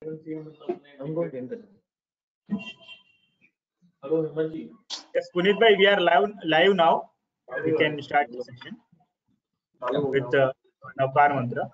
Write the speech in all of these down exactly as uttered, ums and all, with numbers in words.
I'm going to enter. Hello, Himanji. Yes, Puneet bhai, we are live live now. We can start the session with uh, Navkar Mantra.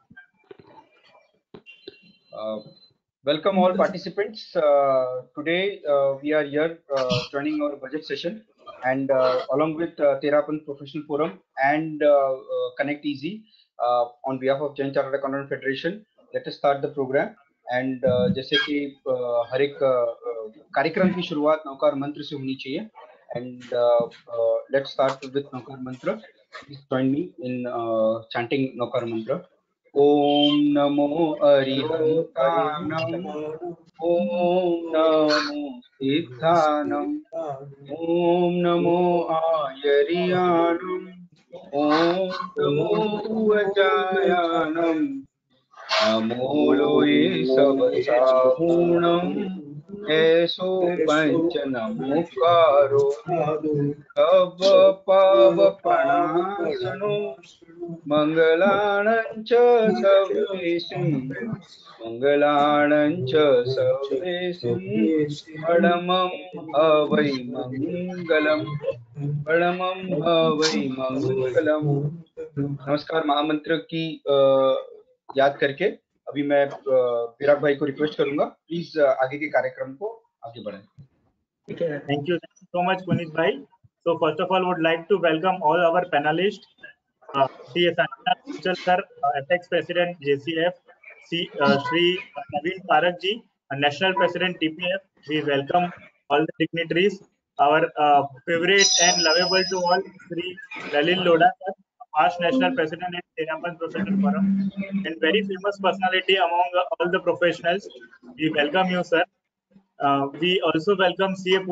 Uh, welcome all participants. Uh, today uh, we are here uh, joining our budget session, and uh, along with uh, Terapan Professional Forum and uh, uh, Connect Easy uh, on behalf of Jain Chartered Accountant Federation, let us start the program. And uh, जैसे कि uh, हर एक uh, कार्यक्रम की शुरुआत नवकार मंत्र से होनी चाहिए. And uh, uh, let's start with Navkar मंत्र. Please join me in uh, chanting Navkar मंत्र. ओम नमो अरिहंतानम ओम नमो सिद्धानम ओम नमो आयरियानम ओम नमो उवचायानम नमो लोये सबसाहूणम ऐसो पंच नमोकारो तव पावपणासनो मंगलानं च सर्वेषां मंगलानं च सर्वेषां परमं हवै मंगलम परमं हवै मंगलम. नमस्कार. महामंत्र की याद करके अभी मैं विराग भाई को रिक्वेस्ट करूंगा, प्लीज आगे के कार्यक्रम को आगे बढ़ाएं. Thank you so much, Puneet bhai. So first of all, would like to welcome all our panelists. Uh, Shri Sanjana Kuchalkar, uh, Apex President J C F, C, uh, Shri Naveen Parak ji, uh, National President T P F. We welcome all the dignitaries. Our uh, favorite and lovable to all, Shri Lalil Lodha, past National President and Terapan Professional Forum, and very famous personality among uh, all the professionals. We welcome you, sir. Uh, we also welcome C A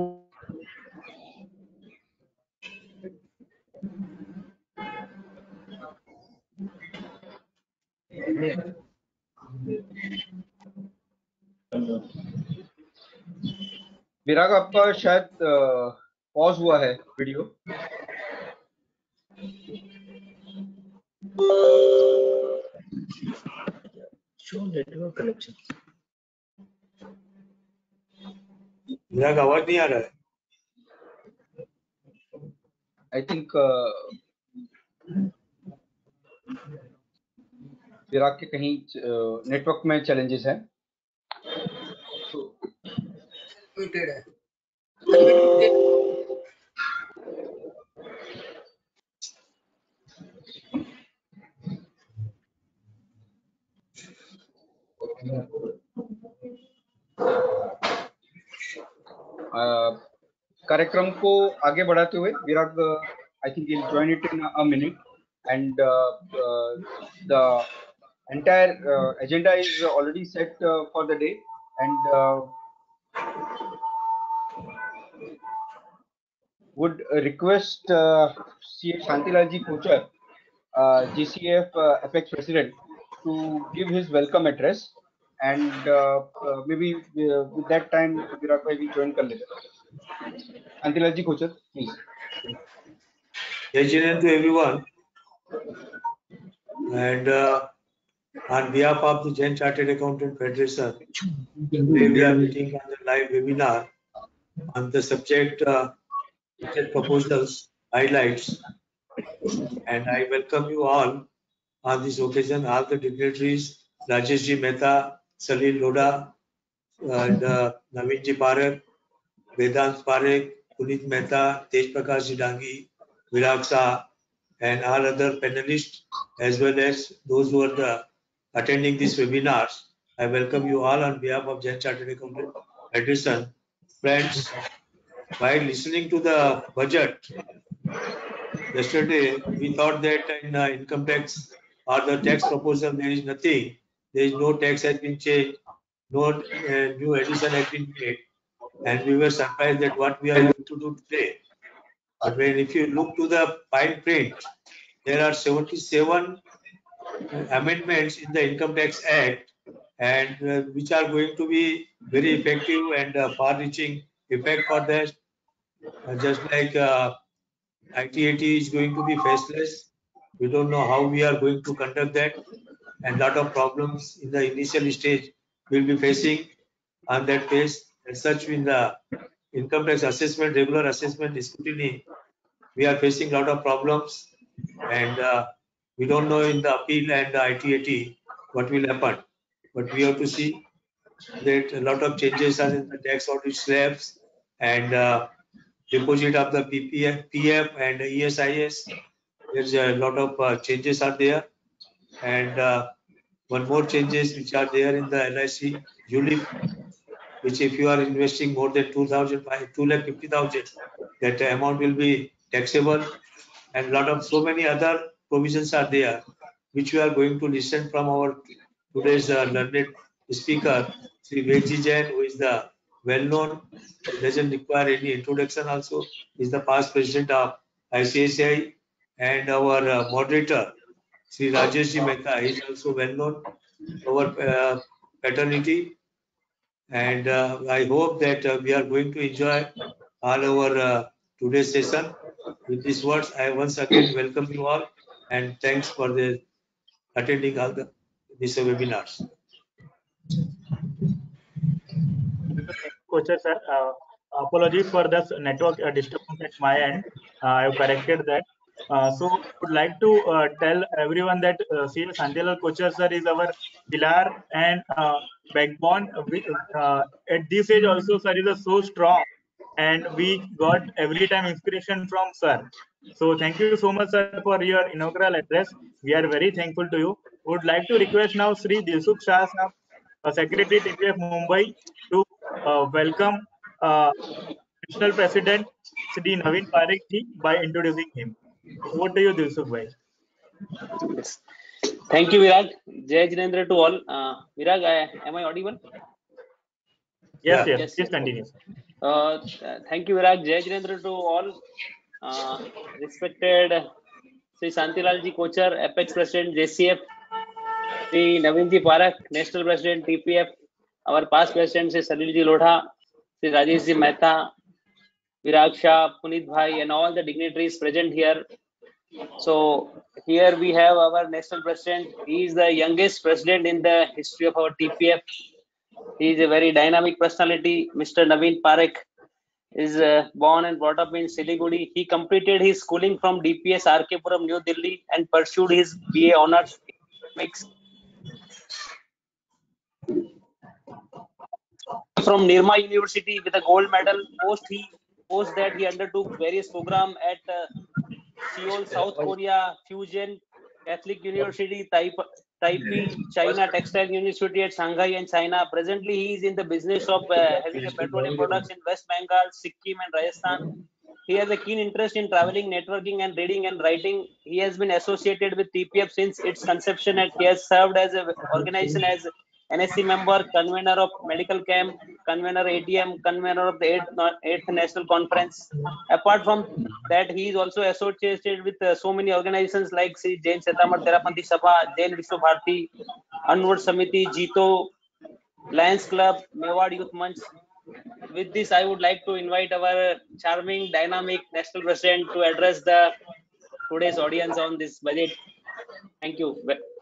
विराग, आपका शायद pause हुआ है video. Show network connection. Virag, आवाज नहीं आ रहा है. I think विराग के कहीं नेटवर्क में चैलेंजेस हैं. कार्यक्रम को आगे बढ़ाते हुए Virag, I think will join it in a minute, and the entire uh, agenda is already set uh, for the day, and uh, would request uh, C A Shantilal ji Kochar, uh, G C F uh, Apex President, to give his welcome address, and uh, uh, maybe uh, with that time Virat bhai will join kar lete. Shantilal ji Kochar, please. Jai Hind to everyone, and uh, on behalf of the Jain Chartered Accountant Federation, today we are meeting on the live webinar on the subject uh, budget proposals highlights, and I welcome you all on this occasion, all the dignitaries, Rajesh Ji Mehta, Salil Lodha, and uh, Naveen Ji Parak, Vedant Parekh, Puneet Mehta, Tej Prakash Ji Dangi, Virag Shah, and all other panelists, as well as those who are the attending these webinars. I welcome you all on behalf of Jain Chartered Accountant Federation. Friends, while listening to the budget, yesterday we thought that in uh, income tax or the tax proposal there is nothing, there is no tax has been changed, no uh, new addition has been made, and we were surprised that what we are going to do today. But when if you look to the fine print, there are seventy-seven amendments in the Income Tax Act, and uh, which are going to be very effective and uh, far-reaching effect for that. Uh, just like uh, I T A T is going to be faceless, we don't know how we are going to conduct that, and lot of problems in the initial stage will be facing on that phase. As such, in the income tax assessment, regular assessment scrutiny, we are facing a lot of problems, and uh, we don't know in the appeal and the I T A T what will happen. But we have to see that a lot of changes are in the tax audit slabs and uh, deposit of the P P F, P F and E S I S. There's a lot of uh, changes are there, and uh, one more changes which are there in the L I C U L I P, which if you are investing more than two thousand, two lakh fifty thousand, that amount will be taxable, and lot of so many other provisions are there, which we are going to listen from our today's uh, learned speaker, Sri Vedji Jain, who is the well-known, doesn't require any introduction also, is the past president of I C I C I, and our uh, moderator, Sri Rajesh Ji Mehta, is also well-known, our uh, paternity, and uh, I hope that uh, we are going to enjoy all our uh, today's session. With these words, I once again welcome you all, and thanks for the attending all the these webinars. Kocher sir, uh, apologies for this network uh, disturbance at my end. Uh, I have corrected that. Uh, so I would like to uh, tell everyone that uh, C S Shantilal Kocher sir is our pillar and uh, backbone. We, uh, at this age also, sir is so strong, and we got every time inspiration from sir. So thank you so much, sir, for your inaugural address. We are very thankful to you. Would like to request now Sri Dilsukh Shah Sahab, uh, Secretary T P F Mumbai, to uh, welcome uh, National President Sri Naveen Parekh ji by introducing him. Over to you, Dilsukh bhai. Yes. Thank you, Virag. Jai Jinendra to all. Uh, Virag, I, am I audible? Yes, Yeah. yes, Yes, please yes. continue. Uh, thank you, Virag. Jai Jinendra to all. Uh, respected Sri Shantilal ji Kocher, Apex President J C F, Sri Naveen ji Parekh, National President T P F, our past President Sri Salil ji Lodha, Sri Rajesh ji Mehta, Virag Shah, Puneet bhai, and all the dignitaries present here. So here we have our national president. He is the youngest president in the history of our T P F. He is a very dynamic personality. Mister Naveen Parekh is uh, born and brought up in Siliguri. He completed his schooling from D P S R K Puram, New Delhi, and pursued his B A honors in economics from Nirma University with a gold medal. Post he post that he undertook various programs at uh, Seoul, South Korea, Fusion, Catholic University, Taipei, China Textile University at Shanghai and China. Presently, he is in the business of uh, having a petroleum products in West Bengal, Sikkim, and Rajasthan. He has a keen interest in traveling, networking, and reading and writing. He has been associated with T P F since its conception, and he has served as an organization as N S C member, convener of medical camp, convener A T M, convener of the eighth, eighth National Conference. Apart from that, he is also associated with uh, so many organizations like Sri Jain Setamar Terapanthi Sabha, Jain Vishwa Bharati, Anwar Samiti, Jito, Lions Club, Mewad Youth Munch. With this, I would like to invite our charming, dynamic national president to address the today's audience on this budget. Thank you.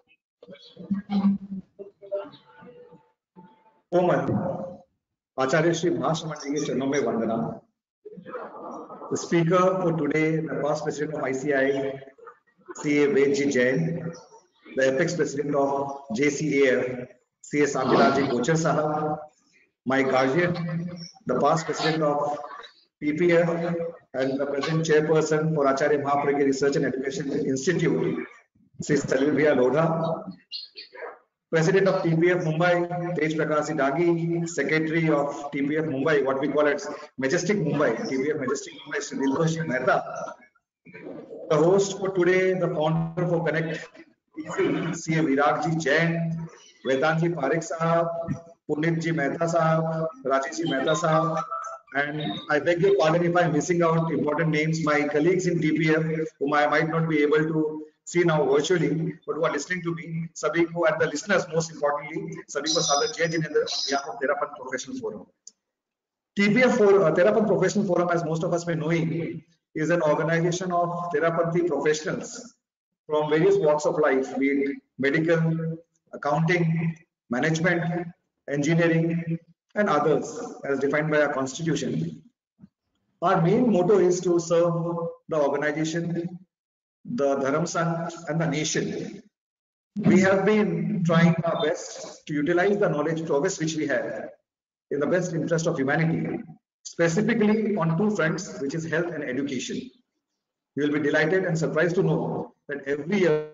Oman, Acharya Shri Mahashamandi ke Channon mein Vandana. The speaker for today, the past president of I C I, C A Vedji Jain, the apex president of J C A F, C A Shantilal ji Kocher Sahab, my guardian, the past president of P P F and the present chairperson for Acharya Mahaparekh Research and Education Institute, Sri Salil Bhaiya Lodha, President of T P F Mumbai, Tej Prakash Dagi, Secretary of T P F Mumbai, what we call it Majestic Mumbai, T P F Majestic Mumbai, Sri Dilsukh Mehta. The host for today, the founder for Connect C A Virag ji Jain, Vedant ji Parekh Sahab, Puneet ji Mehta Sahab, Rajesh ji Mehta Sahab, and I beg your pardon if I'm missing out important names, my colleagues in T P F whom I might not be able to see now virtually, but who are listening to me, Sabhi ko, and the listeners most importantly, Sabhi ko Sagar Jai Jinendra on behalf of Terapanth Professional Forum. T P F for uh, Terapanth Professional Forum, as most of us may know, is an organization of Therapanthi professionals from various walks of life, be it medical, accounting, management, engineering, and others as defined by our constitution. Our main motto is to serve the organization, the Dharam Sangh, and the nation. We have been trying our best to utilize the knowledge progress which we have in the best interest of humanity, specifically on two fronts, which is health and education. You will be delighted and surprised to know that every year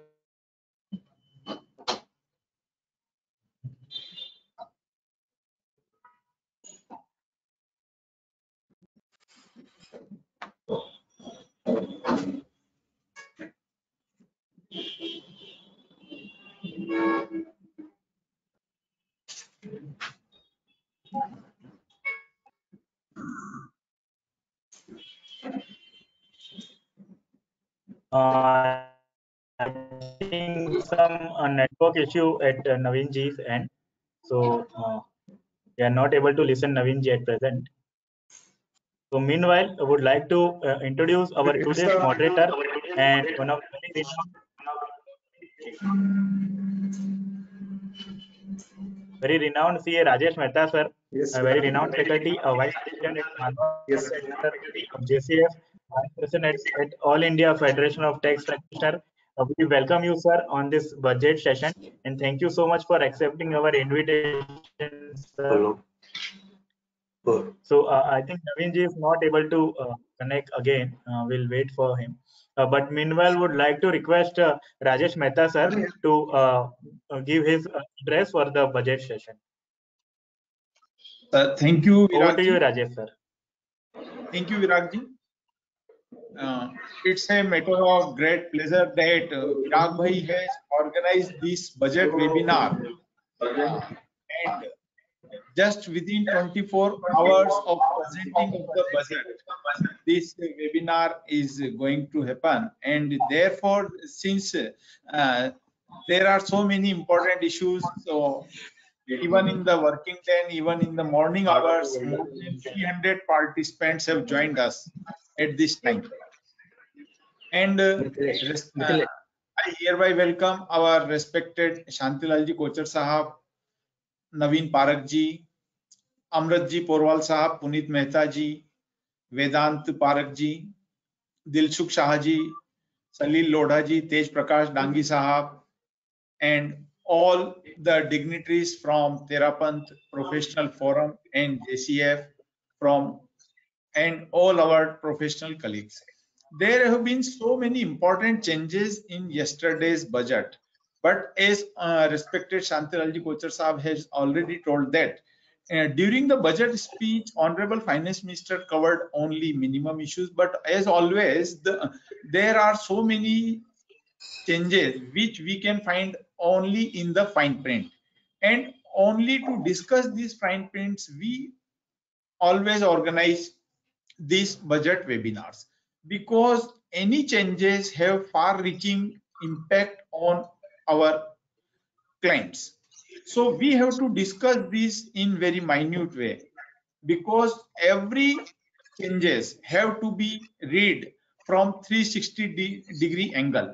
Uh, I think some uh, network issue at uh, Naveen ji's end, so uh, we are not able to listen Naveen ji at present. So meanwhile, I would like to uh, introduce our It's today's the- moderator and one of very renowned, very renowned C A Rajesh Mehta sir, Yes, a very renowned faculty, a vice president at Manwa, Yes. of J C F, vice president at, at All India Federation of Tax Practitioners. Uh, we welcome you, sir, on this budget session, and thank you so much for accepting our invitation, sir. Hello. Good. So uh, I think Naveen ji is not able to uh, connect again. Uh, we'll wait for him. Uh, but meanwhile, would like to request uh, Rajesh Mehta sir to uh, uh, give his uh, address for the budget session. Uh, thank you, Over to you, Virag. Rajesh sir. Thank you, Virag. Uh, it's a matter of great pleasure that uh, Virag Bhai has organized this budget webinar. Uh, and just within twenty-four hours of presenting of the budget, this webinar is going to happen. And therefore, since uh, there are so many important issues, so even in the working day, and even in the morning hours, more than three hundred participants have joined us at this time. And uh, uh, I hereby welcome our respected Shantilalji Kochar Sahab, Naveen Parak ji, Amrit ji Porwal Sahab, Puneet Mehta ji, Vedant Parak ji, Dilsukh Shah ji, Salil Lodha ji, Tej Prakash Dangi Sahab, and all the dignitaries from Terapanth Professional Forum and J C F from and all our professional colleagues. There have been so many important changes in yesterday's budget, but as uh, respected Shantilalji Kochar Sahab has already told that uh, during the budget speech, Honorable Finance Minister covered only minimum issues, but as always, the, there are so many changes which we can find only in the fine print, and only to discuss these fine prints we always organize these budget webinars, because any changes have far-reaching impact on our clients. So we have to discuss this in very minute way, because every changes have to be read from three hundred sixty degree angle.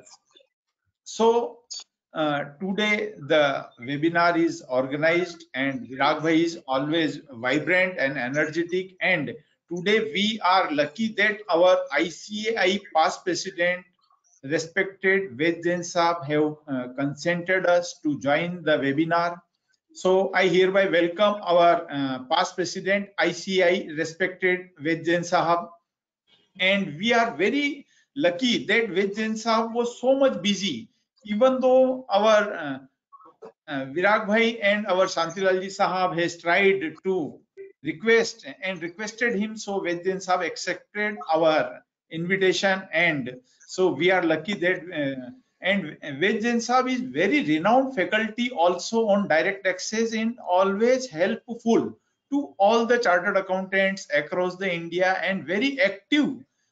So uh, today the webinar is organized, and Virag Bhai is always vibrant and energetic, and today we are lucky that our I C A I past president, respected Ved Jain Sahab, have uh, consented us to join the webinar. So I hereby welcome our uh, past president I C A I, respected Ved Jain Sahab, and we are very lucky that Ved Jain Sahab was so much busy, even though our uh, uh, Virag Bhai and our Shantilalji Sahab has tried to request and requested him, so Ved Jain Sahab accepted our invitation, and so we are lucky that uh, and Ved Jain Sahab is very renowned faculty also on direct taxes, and always helpful to all the chartered accountants across the India, and very active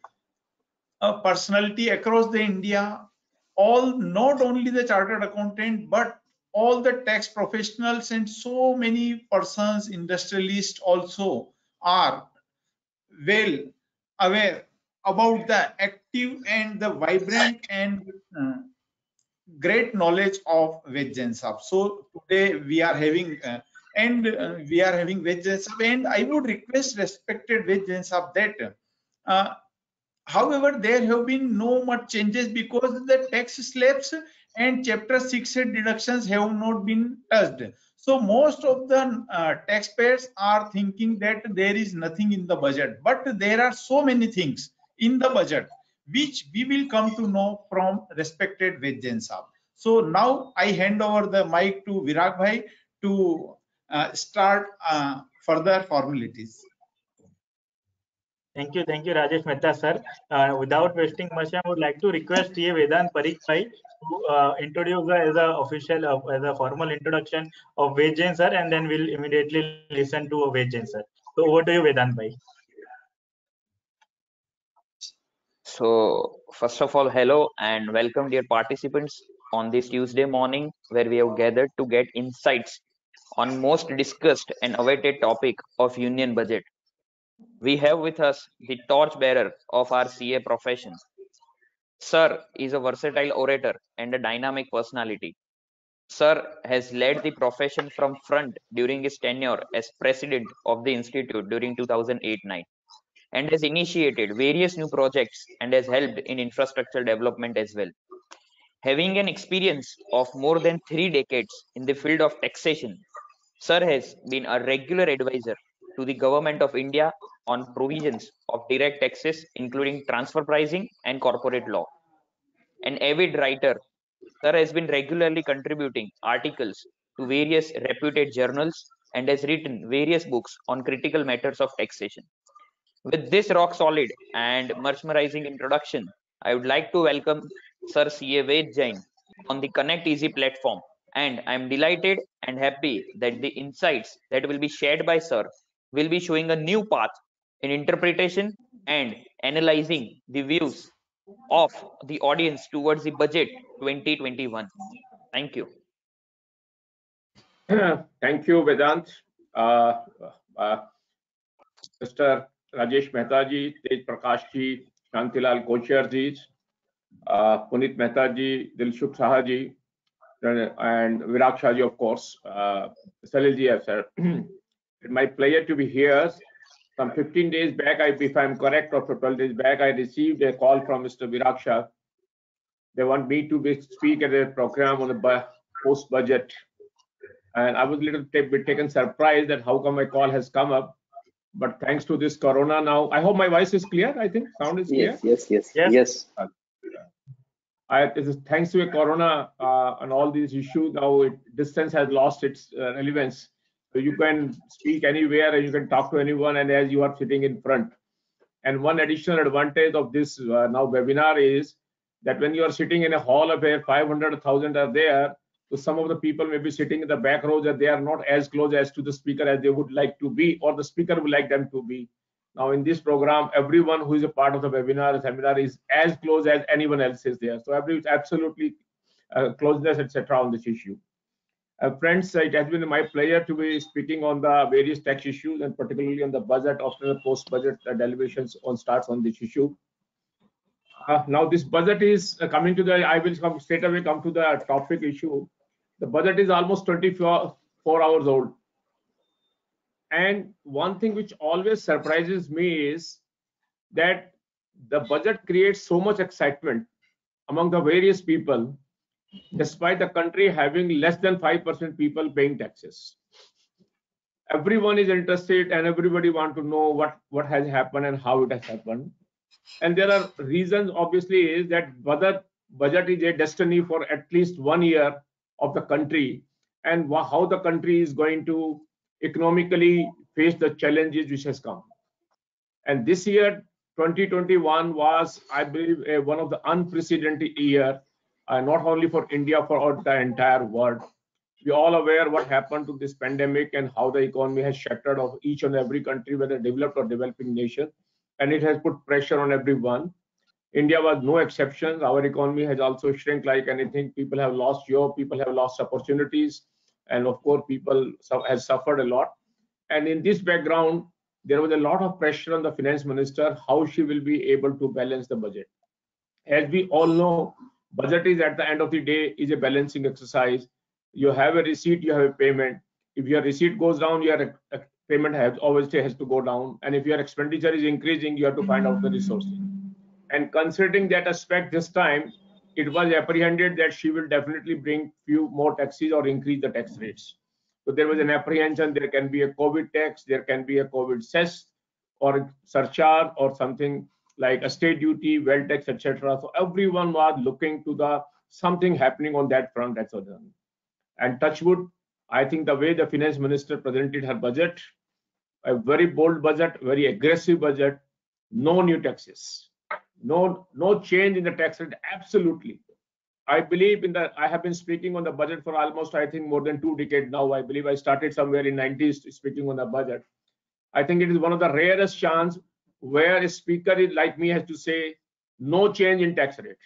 a personality across the India, all, not only the chartered accountant, but all the tax professionals and so many persons, industrialists also are well aware about the active and the vibrant and uh, great knowledge of Ved Jain Sahab. So today we are having uh, and uh, we are having Ved Jain Sahab, and I would request respected Ved Jain Sahab that uh, however, there have been no much changes because the tax slabs and chapter six deductions have not been touched. So most of the uh, taxpayers are thinking that there is nothing in the budget, but there are so many things in the budget which we will come to know from respected Ved Jain Sahab. So now I hand over the mic to Virag Bhai to uh, start uh, further formalities. Thank you, thank you, Rajesh Mehta, sir. Uh, without wasting much time, I would like to request T A Vedant Parikh Bhai to uh, introduce uh, as a official, uh, as a formal introduction of Ved Jain sir, and then we'll immediately listen to Ved Jain sir. So over to you, Vedant Bhai. So, first of all, hello and welcome, dear participants, on this Tuesday morning where we have gathered to get insights on most discussed and awaited topic of Union Budget. We have with us the torchbearer of our C A profession. Sir is a versatile orator and a dynamic personality. Sir has led the profession from front during his tenure as president of the institute during two thousand eight nine and has initiated various new projects and has helped in infrastructure development as well. Having an experience of more than three decades in the field of taxation, Sir has been a regular advisor to the Government of India on provisions of direct taxes, including transfer pricing and corporate law. An avid writer, Sir has been regularly contributing articles to various reputed journals and has written various books on critical matters of taxation. With this rock solid and mesmerizing introduction, I would like to welcome Sir C A Ved Jain on the Connect Easy platform, and I am delighted and happy that the insights that will be shared by Sir will be showing a new path in interpretation and analyzing the views of the audience towards the budget twenty twenty-one. Thank you. Thank you, Vedant. Uh, uh, Mister Rajesh Mehta ji, Tej Prakash ji, Shantilal Kochhar ji, uh, Punit Mehta ji, Dilshuk Saha ji, and Virag Shah ji, of course. Uh, Salil ji, sir. It's my pleasure to be here. Some fifteen days back, I, if I'm correct, or twelve days back, I received a call from Mister Virag Shah. They want me to be, speak at a program on the post-budget. And I was a little bit taken surprised that how come my call has come up. But thanks to this corona now, I hope my voice is clear. I think sound is clear. Yes, yes, yes, yes. yes. I, it is thanks to a corona uh, and all these issues, now it, distance has lost its uh, relevance. So you can speak anywhere and you can talk to anyone, and as you are sitting in front. And one additional advantage of this uh, now webinar is that when you are sitting in a hall of where five hundred thousand are there, so some of the people may be sitting in the back rows that they are not as close as to the speaker as they would like to be, or the speaker would like them to be. Now in this program, everyone who is a part of the webinar seminar is as close as anyone else is there. So every absolutely uh, closeness, et cetera on this issue. Uh, friends, it has been my pleasure to be speaking on the various tax issues and particularly on the budget after the post-budget uh, deliberations on starts on this issue. Uh, now this budget is uh, coming to the, I will come straight away come to the topic issue. The budget is almost twenty-four hours old. And one thing which always surprises me is that the budget creates so much excitement among the various people, despite the country having less than five percent people paying taxes. Everyone is interested and everybody wants to know what, what has happened and how it has happened. And there are reasons, obviously, is that budget, budget is a destiny for at least one year of the country, and how the country is going to economically face the challenges which has come. And this year, twenty twenty-one was, I believe, a, one of the unprecedented year, uh, not only for India, for the entire world. We all aware what happened to this pandemic and how the economy has shattered of each and every country, whether developed or developing nation, and it has put pressure on everyone. India was no exception. Our economy has also shrunk like anything. People have lost job, people have lost opportunities, and of course, people have suffered a lot. And in this background, there was a lot of pressure on the finance minister, how she will be able to balance the budget. As we all know, budget is at the end of the day is a balancing exercise. You have a receipt, you have a payment. If your receipt goes down, your uh, payment has obviously has to go down. And if your expenditure is increasing, you have to find out the resources. And considering that aspect this time, it was apprehended that she will definitely bring few more taxes or increase the tax rates. So there was an apprehension, there can be a COVID tax, there can be a COVID cess or surcharge or something like a state duty, wealth tax, et cetera. So everyone was looking to the something happening on that front. That's all. And touch wood, I think the way the finance minister presented her budget, a very bold budget, very aggressive budget, no new taxes, no no change in the tax rate, absolutely. I believe in the, I have been speaking on the budget for almost, I think, more than two decades now. I believe I started somewhere in nineties speaking on the budget. I think it is one of the rarest chance where a speaker is like me has to say, no change in tax rate.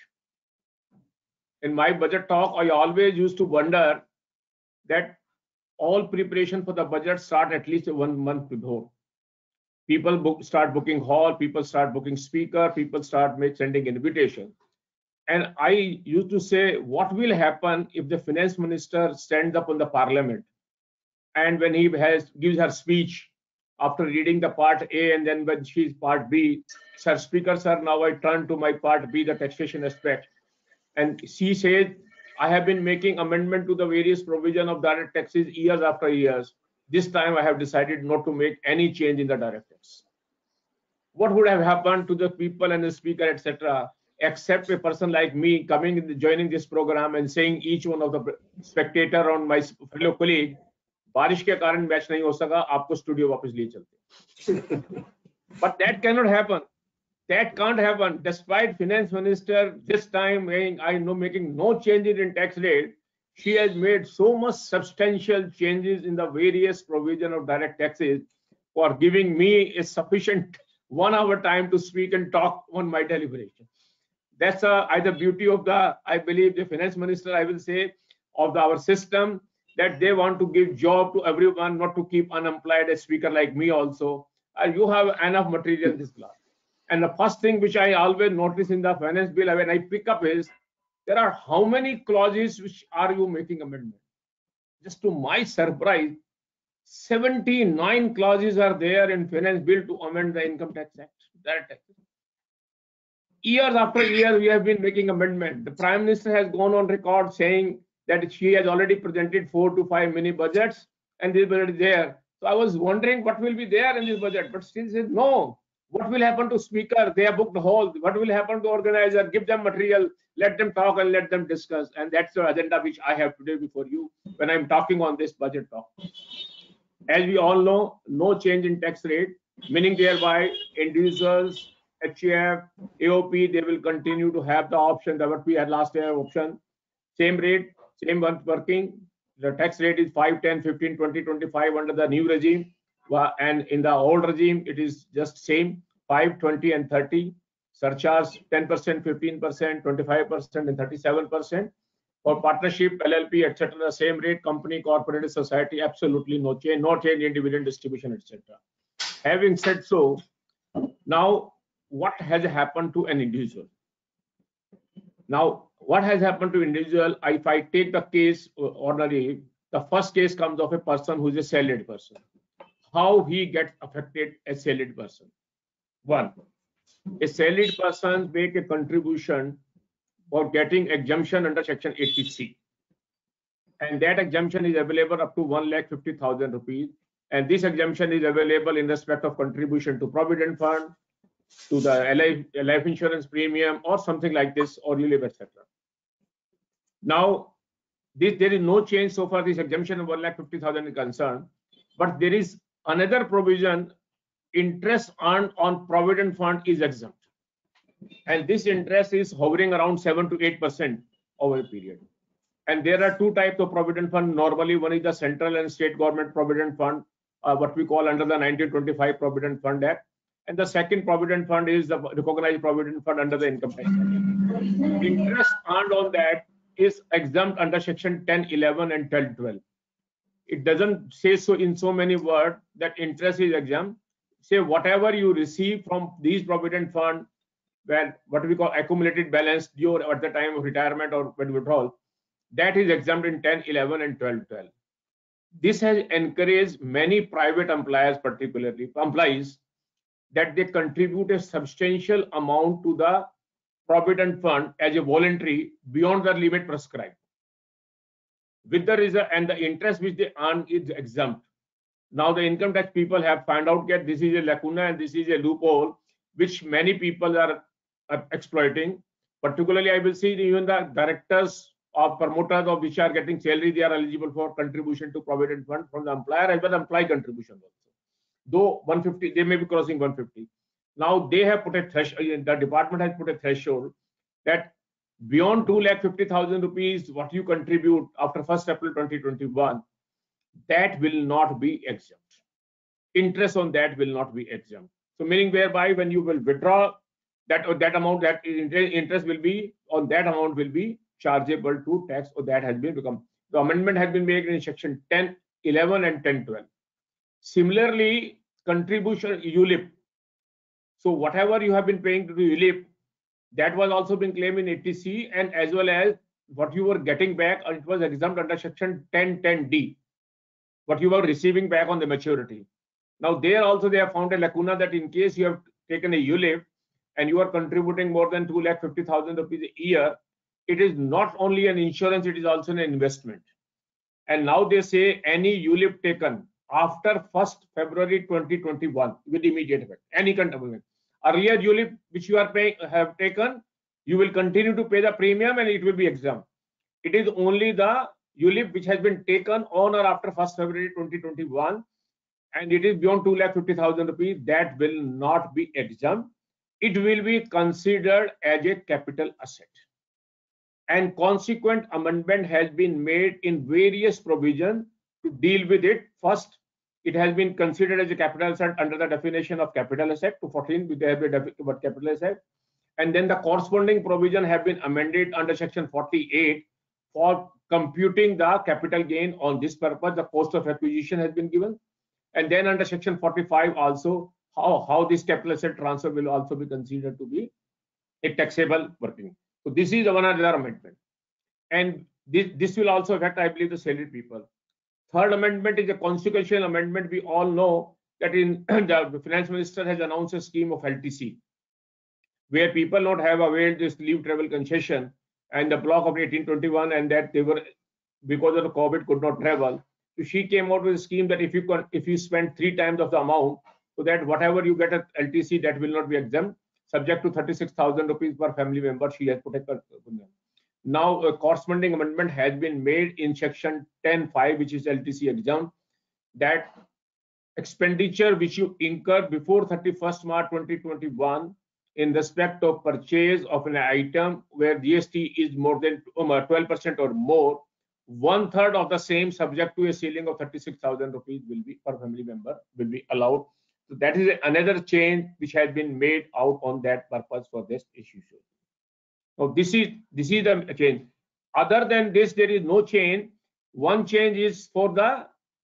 In my budget talk, I always used to wonder that all preparation for the budget start at least one month before. People book, start booking hall, people start booking speaker, people start make, sending invitation. And I used to say, what will happen if the finance minister stands up on the parliament and when he has gives her speech after reading the part A and then when she's part B, sir, speaker, sir, now I turn to my part B, the taxation aspect. And she says, I have been making amendment to the various provision of direct taxes years after years. This time I have decided not to make any change in the direct tax. What would have happened to the people and the speaker, et cetera, except a person like me coming in the, joining this program and saying each one of the spectator on my fellow colleague, बारिश के कारण match नहीं हो सका, आपको studio वापस लिए चलते. But that cannot happen. That can't happen. Despite finance minister this time saying, I know making no changes in tax rate, she has made so much substantial changes in the various provision of direct taxes for giving me a sufficient one hour time to speak and talk on my deliberation. That's uh, either beauty of the, I believe the finance minister, I will say, of the, our system, that they want to give job to everyone, not to keep unemployed a speaker like me also. Uh, you have enough material in this class. And the first thing which I always notice in the finance bill when I pick up is, there are how many clauses which are you making amendment? Just to my surprise, seventy-nine clauses are there in finance bill to amend the income tax act, direct tax. Years after years, we have been making amendment. The Prime Minister has gone on record saying that she has already presented four to five mini budgets and this budget is there. So I was wondering what will be there in this budget, but she said no. What will happen to speaker? They have booked the hall. What will happen to organizer? Give them material, let them talk and let them discuss. And that's the agenda which I have today before you when I'm talking on this budget talk. As we all know, no change in tax rate, meaning thereby individuals, H E F, A O P, they will continue to have the option that what we had last year option. Same rate, same one working. The tax rate is five, ten, fifteen, twenty, twenty-five under the new regime. And in the old regime, it is just same five, twenty, and thirty. Surcharge ten percent, fifteen percent, twenty-five percent, and thirty-seven percent. For partnership, L L P, et cetera, the same rate. Company, corporate, society, absolutely no change, no change in dividend distribution, et cetera. Having said so, now what has happened to an individual? Now, what has happened to individual? If I take the case ordinary, the first case comes of a person who is a salaried person. How he gets affected as salaried person? One, a salaried person make a contribution for getting exemption under section eighty C, and that exemption is available up to one lakh fifty thousand rupees. And this exemption is available in respect of contribution to provident fund, to the life insurance premium, or something like this, or relief, et cetera. Now, this, there is no change so far. This exemption of one lakh fifty thousand is concerned, but there is another provision, interest earned on provident fund is exempt. And this interest is hovering around seven to eight percent over a period. And there are two types of provident fund. Normally, one is the central and state government provident fund, uh, what we call under the nineteen twenty-five Provident Fund Act. And the second provident fund is the recognized provident fund under the income tax act. Interest earned on that is exempt under section ten, eleven, and ten, twelve. It doesn't say so in so many words that interest is exempt. Say whatever you receive from these provident fund, when what we call accumulated balance due at the time of retirement or when withdrawal, that is exempt in ten, eleven, and twelve, twelve. this has encouraged many private employers, particularly employees, that they contribute a substantial amount to the provident fund as a voluntary beyond the limit prescribed. With the result, and the interest which they earn is exempt. Now the income tax people have found out that this is a lacuna and this is a loophole which many people are, are exploiting. Particularly, I will see even the directors or promoters of which are getting salary, they are eligible for contribution to provident fund from the employer as well as employee contribution also. Though one fifty, they may be crossing one fifty. Now they have put a threshold, the department has put a threshold that beyond two lakh fifty thousand rupees, what you contribute after first April twenty twenty-one, that will not be exempt. Interest on that will not be exempt. So meaning whereby when you will withdraw that or that amount, that interest will be on that amount will be chargeable to tax, or that has been become. The amendment has been made in section ten, eleven and ten, twelve. Similarly, contribution U L I P. So whatever you have been paying to the U L I P, that was also been claimed in eighty C, and as well as what you were getting back, it was exempt under section ten ten D, what you were receiving back on the maturity. Now there also they have found a lacuna that in case you have taken a U L I P and you are contributing more than two lakh fifty thousand rupees a year, it is not only an insurance, it is also an investment. And now they say any U L I P taken after first February twenty twenty-one with immediate effect, any contribution. Earlier U L I P which you are paying have taken, you will continue to pay the premium and it will be exempt. It is only the U L I P which has been taken on or after first February twenty twenty-one and it is beyond two lakh fifty thousand rupees, that will not be exempt. It will be considered as a capital asset. And consequent amendment has been made in various provisions to deal with it. First, it has been considered as a capital asset under the definition of capital asset to fourteen, with the what capital asset. And then the corresponding provision have been amended under section forty-eight for computing the capital gain on this purpose. The cost of acquisition has been given. And then under section forty-five also, how, how this capital asset transfer will also be considered to be a taxable working. So this is one other amendment. And this, this will also affect, I believe, the salaried people. Third amendment is a consequential amendment. We all know that in the finance minister has announced a scheme of L T C, where people not have availed this leave travel concession and the block of eighteen twenty-one, and that they were, because of the COVID, could not travel. So she came out with a scheme that if you can, if you spend three times of the amount, so that whatever you get at L T C, that will not be exempt, subject to thirty-six thousand rupees per family member. She has put a. Now a corresponding amendment has been made in section ten five, which is L T C exempt, that expenditure which you incur before thirty-first March twenty twenty-one in respect of purchase of an item where G S T is more than twelve percent or more, one third of the same subject to a ceiling of thirty-six thousand rupees will be per family member will be allowed. So that is another change which has been made out on that purpose for this issue. So this is this is the change. Other than this, there is no change. One change is for the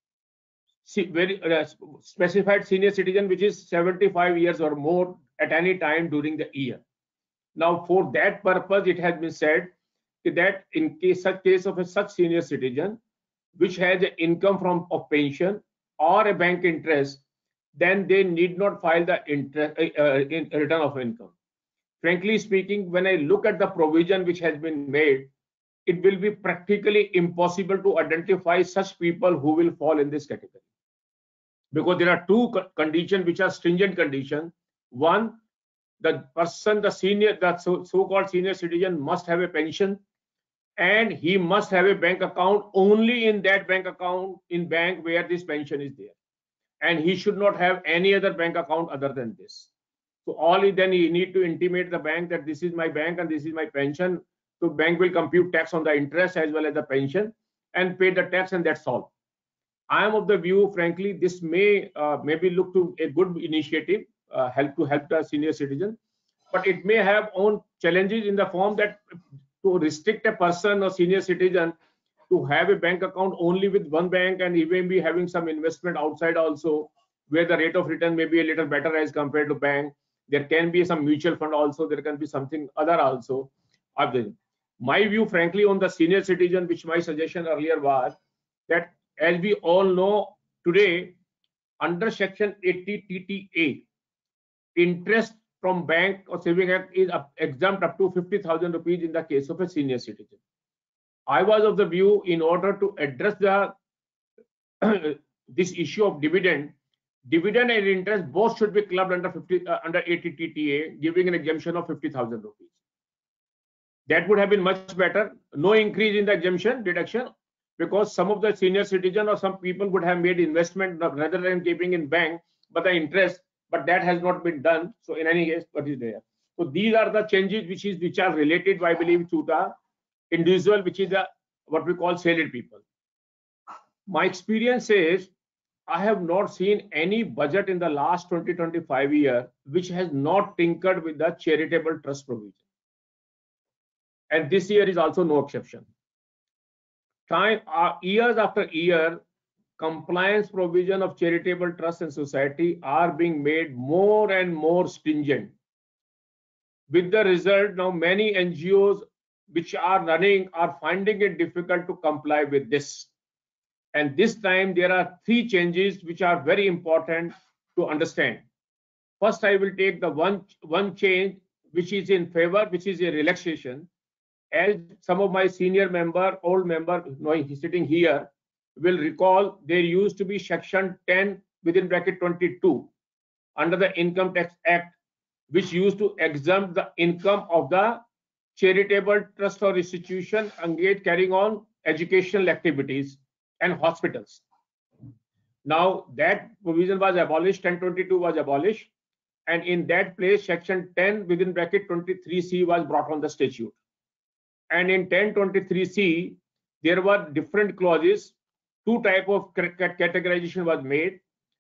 very uh, specified senior citizen, which is seventy-five years or more at any time during the year. Now, for that purpose, it has been said that in case such case of a such senior citizen which has an income from of pension or a bank interest, then they need not file the interest, uh, in return of income. Frankly speaking, when I look at the provision which has been made, it will be practically impossible to identify such people who will fall in this category. Because there are two conditions which are stringent conditions. One, the person, the senior, the so-called senior citizen must have a pension, and he must have a bank account only in that bank account in bank where this pension is there. And he should not have any other bank account other than this. So all he then he need to intimate the bank that this is my bank and this is my pension. So bank will compute tax on the interest as well as the pension and pay the tax, and that's all. I am of the view, frankly, this may uh, maybe look to a good initiative, uh, help to help the senior citizen, but it may have own challenges in the form that to restrict a person or senior citizen to have a bank account only with one bank, and he may be having some investment outside also, where the rate of return may be a little better as compared to bank. There can be some mutual fund also, there can be something other also. My view, frankly, on the senior citizen, which my suggestion earlier was that as we all know today, under Section eighty T T A, interest from bank or saving act is up, exempt up to fifty thousand rupees in the case of a senior citizen. I was of the view, in order to address the this issue of dividend, dividend and interest both should be clubbed under fifty uh, under eighty T T A, giving an exemption of fifty thousand rupees. That would have been much better. No increase in the exemption deduction, because some of the senior citizen or some people would have made investment rather than keeping in bank, but the interest, but that has not been done. So in any case, what is there? So these are the changes which is which are related, I believe, to the individual, which is the what we call salaried people. My experience is, I have not seen any budget in the last twenty to twenty-five years which has not tinkered with the charitable trust provision. And this year is also no exception. Time, uh, years after year, compliance provision of charitable trust and society are being made more and more stringent. With the result, now many N G Os which are running are finding it difficult to comply with this. And this time there are three changes which are very important to understand. First, I will take the one, one change which is in favor, which is a relaxation. As some of my senior member, old member, no, he's sitting here, will recall, there used to be section ten within bracket twenty-two under the Income Tax Act, which used to exempt the income of the charitable trust or institution engaged carrying on educational activities and hospitals. Now that provision was abolished, ten twenty-two was abolished, and in that place section ten within bracket twenty-three C was brought on the statute. And in ten twenty-three C, there were different clauses. Two type of categorization was made.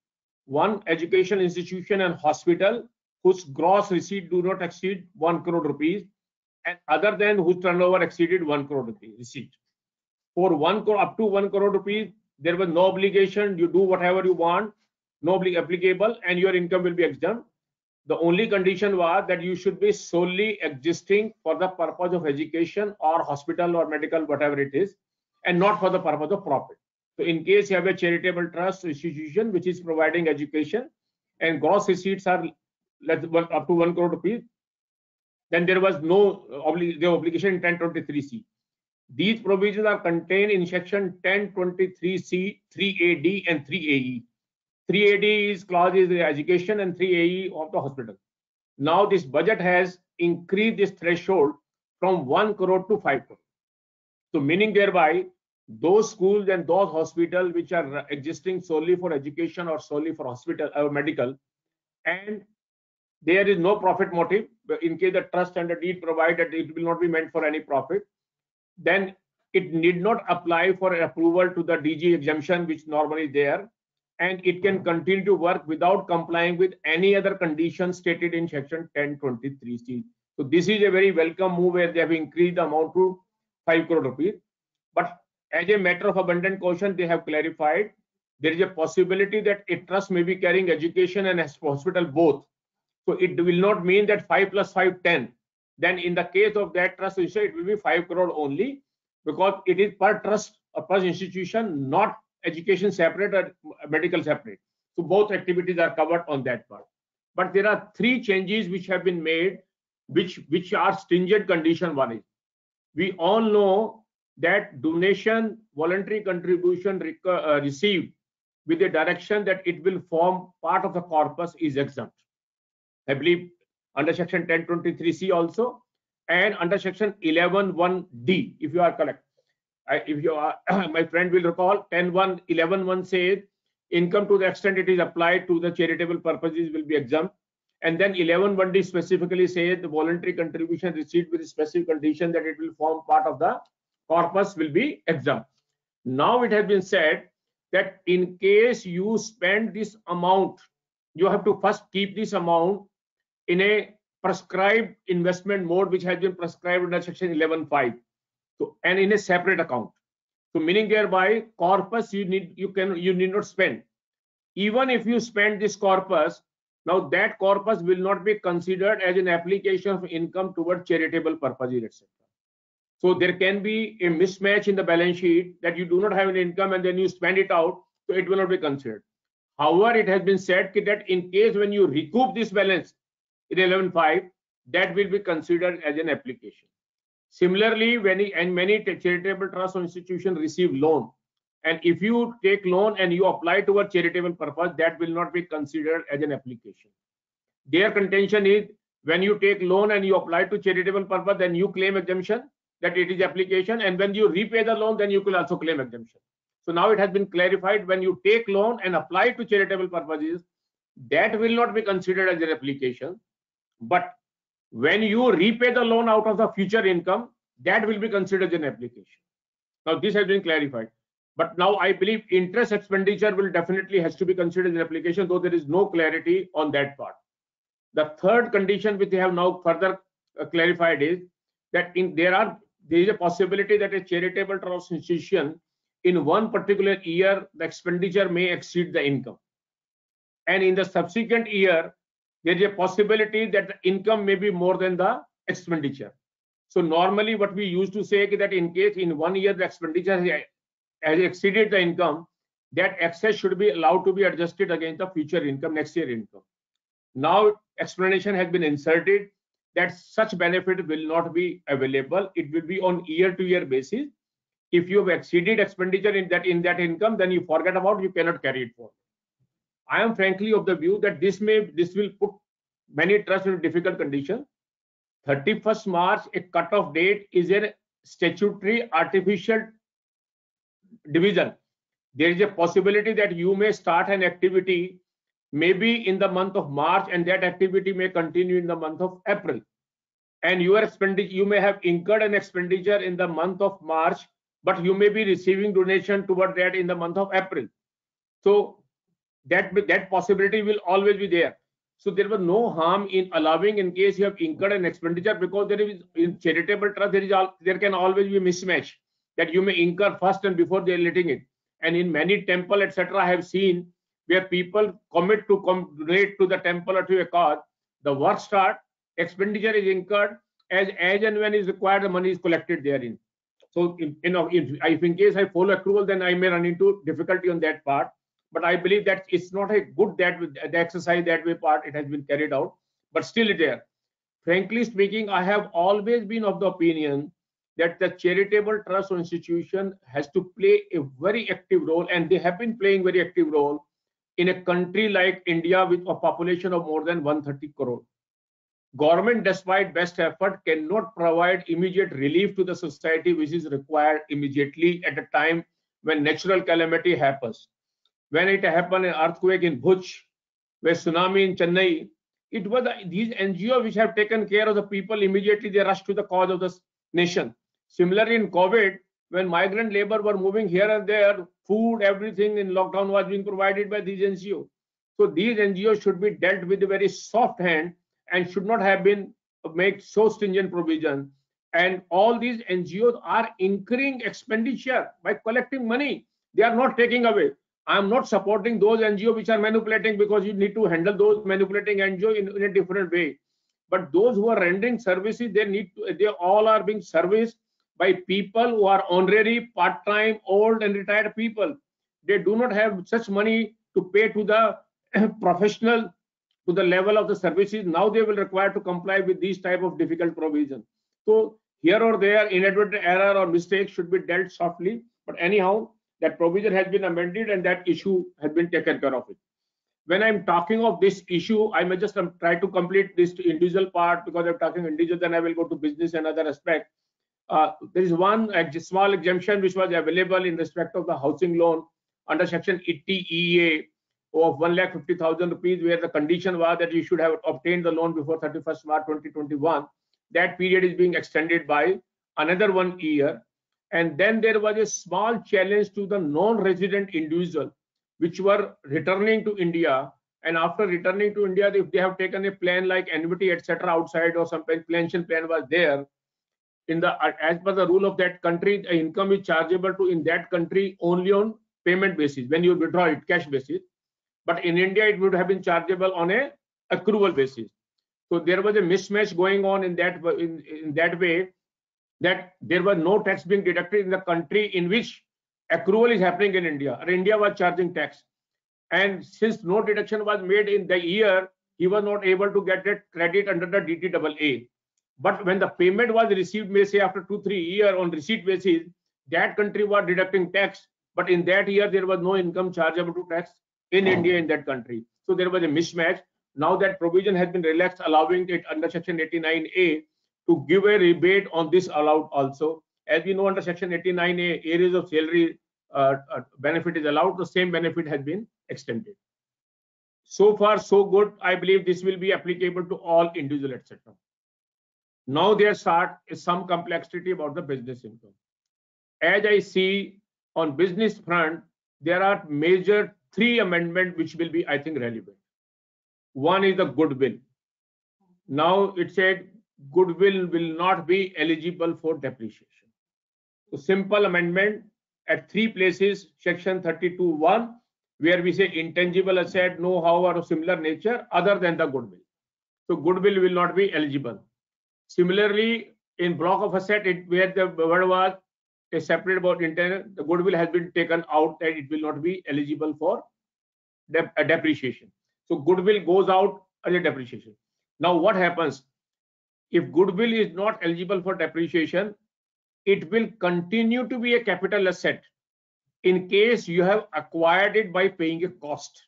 One, education institution and hospital whose gross receipt do not exceed one crore rupees, and other than whose turnover exceeded one crore rupees receipt. For one crore up to one crore rupees, there was no obligation. You do whatever you want, no applicable, and your income will be exempt. The only condition was that you should be solely existing for the purpose of education or hospital or medical, whatever it is, and not for the purpose of profit. So in case you have a charitable trust institution which is providing education and gross receipts are up to one crore rupees, then there was no obli the obligation in ten twenty-three C. These provisions are contained in section ten twenty-three C, three A D and three A E. three A D is clause is the education and three A E of the hospital. Now this budget has increased this threshold from one crore to five crore. So meaning thereby, those schools and those hospitals which are existing solely for education or solely for hospital or medical, and there is no profit motive, in case the trust and the deed provide that it will not be meant for any profit, then it need not apply for approval to the D G exemption which normally is there, and it can continue to work without complying with any other conditions stated in section ten twenty-three C. So this is a very welcome move where they have increased the amount to five crore rupees. But as a matter of abundant caution, they have clarified there is a possibility that a trust may be carrying education and hospital both. So it will not mean that five plus five, ten. Then in the case of that trust, it will be five crore only, because it is per trust or per institution, not education separate or medical separate. So both activities are covered on that part. But there are three changes which have been made, which, which are stringent condition. One is, we all know that donation, voluntary contribution uh, received with the direction that it will form part of the corpus is exempt. I believe under section ten twenty-three C also, and under section eleven one D, if you are correct. I, if you are, my friend will recall, ten one, eleven one says income to the extent it is applied to the charitable purposes will be exempt. And then eleven one D specifically says the voluntary contribution received with a specific condition that it will form part of the corpus will be exempt. Now it has been said that in case you spend this amount, you have to first keep this amount in a prescribed investment mode which has been prescribed under section eleven five, so and in a separate account. So meaning thereby corpus you need you can you need not spend. Even if you spend this corpus, now that corpus will not be considered as an application of income toward charitable purposes, et cetera. So there can be a mismatch in the balance sheet that you do not have an income and then you spend it out, so it will not be considered. However, it has been said that in case when you recoup this balance in eleven five, that will be considered as an application. Similarly, when and many charitable trusts or institutions receive loan, and if you take loan and you apply to a charitable purpose, that will not be considered as an application. Their contention is when you take loan and you apply to charitable purpose, then you claim exemption, that it is application, and when you repay the loan, then you will also claim exemption. So now it has been clarified, when you take loan and apply to charitable purposes, that will not be considered as an application. But when you repay the loan out of the future income, that will be considered as an application. Now this has been clarified. But now I believe interest expenditure will definitely has to be considered as an application, though there is no clarity on that part. The third condition which they have now further uh, clarified is that in there are there is a possibility that a charitable trust institution in one particular year the expenditure may exceed the income, and in the subsequent year there is a possibility that the income may be more than the expenditure. So normally what we used to say is that in case in one year the expenditure has exceeded the income, that excess should be allowed to be adjusted against the future income, next year income. Now explanation has been inserted that such benefit will not be available. It will be on year-to-year basis. If you have exceeded expenditure in that in that income, then you forget about, you cannot carry it forward. I am frankly of the view that this may this will put many trusts in a difficult condition. thirty-first March, a cut-off date, is a statutory artificial division. There is a possibility that you may start an activity maybe in the month of March, and that activity may continue in the month of April. And your expenditure, you may have incurred an expenditure in the month of March, but you may be receiving donation toward that in the month of April. So that that possibility will always be there. So there was no harm in allowing in case you have incurred an expenditure, because there is in charitable trust there is all, there can always be a mismatch that you may incur first and before they are letting it. And in many temple et cetera, I have seen where people commit to donate to the temple or to a cause, the work start, expenditure is incurred, as as and when is required, the money is collected therein. So in, you know, if, if in case I follow accrual, then I may run into difficulty on that part. But I believe that it's not a good that the exercise that way part it has been carried out, but still there. Frankly speaking, I have always been of the opinion that the charitable trust or institution has to play a very active role, and they have been playing very active role in a country like India with a population of more than one hundred thirty crore. Government, despite best effort, cannot provide immediate relief to the society which is required immediately at a time when natural calamity happens. When it happened, an earthquake in Bhuj, where tsunami in Chennai, it was the, these N G Os which have taken care of the people immediately. They rushed to the cause of the nation. Similarly, in COVID, when migrant labor were moving here and there, food, everything in lockdown was being provided by these N G Os. So these N G Os should be dealt with a very soft hand and should not have been made so stringent provision. And all these N G Os are incurring expenditure by collecting money. They are not taking away. I am not supporting those N G Os which are manipulating, because you need to handle those manipulating N G Os in, in a different way. But those who are rendering services, they need to, they all are being serviced by people who are honorary, part-time, old and retired people. They do not have such money to pay to the professional to the level of the services. Now they will require to comply with these type of difficult provisions. So here or there, inadvertent error or mistake should be dealt softly. But anyhow, that provision has been amended and that issue has been taken care of it. When I'm talking of this issue, I may just um, try to complete this individual part, because I'm talking individual, then I will go to business and other aspect. Uh, there is one uh, small exemption which was available in respect of the housing loan under section eighty E A of one lakh fifty thousand rupees, where the condition was that you should have obtained the loan before thirty-first March twenty twenty-one. That period is being extended by another one year. And then there was a small challenge to the non-resident individual which were returning to India, and after returning to India, if they have taken a plan like annuity et cetera outside, or some pension plan was there, in the as per the rule of that country, the income is chargeable to in that country only on payment basis when you withdraw it cash basis. But in India, it would have been chargeable on a accrual basis. So there was a mismatch going on in that in, in that way. that there was no tax being deducted in the country in which accrual is happening in India, or India was charging tax. And since no deduction was made in the year, he was not able to get that credit under the D T A A. But when the payment was received, may say after two, three years on receipt basis, that country was deducting tax. But in that year, there was no income chargeable to tax in India in that country. So there was a mismatch. Now that provision has been relaxed, allowing it under Section eighty-nine A to give a rebate on this allowed also. As we know, under Section eighty-nine A, areas of salary uh, uh, benefit is allowed. The same benefit has been extended. So far, so good. I believe this will be applicable to all individual, et cetera. Now there start is some complexity about the business income. As I see on business front, there are major three amendments which will be, I think, relevant. One is the goodwill. Now it said goodwill will not be eligible for depreciation. So simple amendment at three places, section thirty-two one, where we say intangible asset, know-how or of similar nature other than the goodwill. So goodwill will not be eligible. Similarly, in block of asset, it, where the word was a separate about internal, the goodwill has been taken out and it will not be eligible for dep uh, depreciation. So goodwill goes out as a depreciation. Now what happens? If goodwill is not eligible for depreciation, it will continue to be a capital asset in case you have acquired it by paying a cost,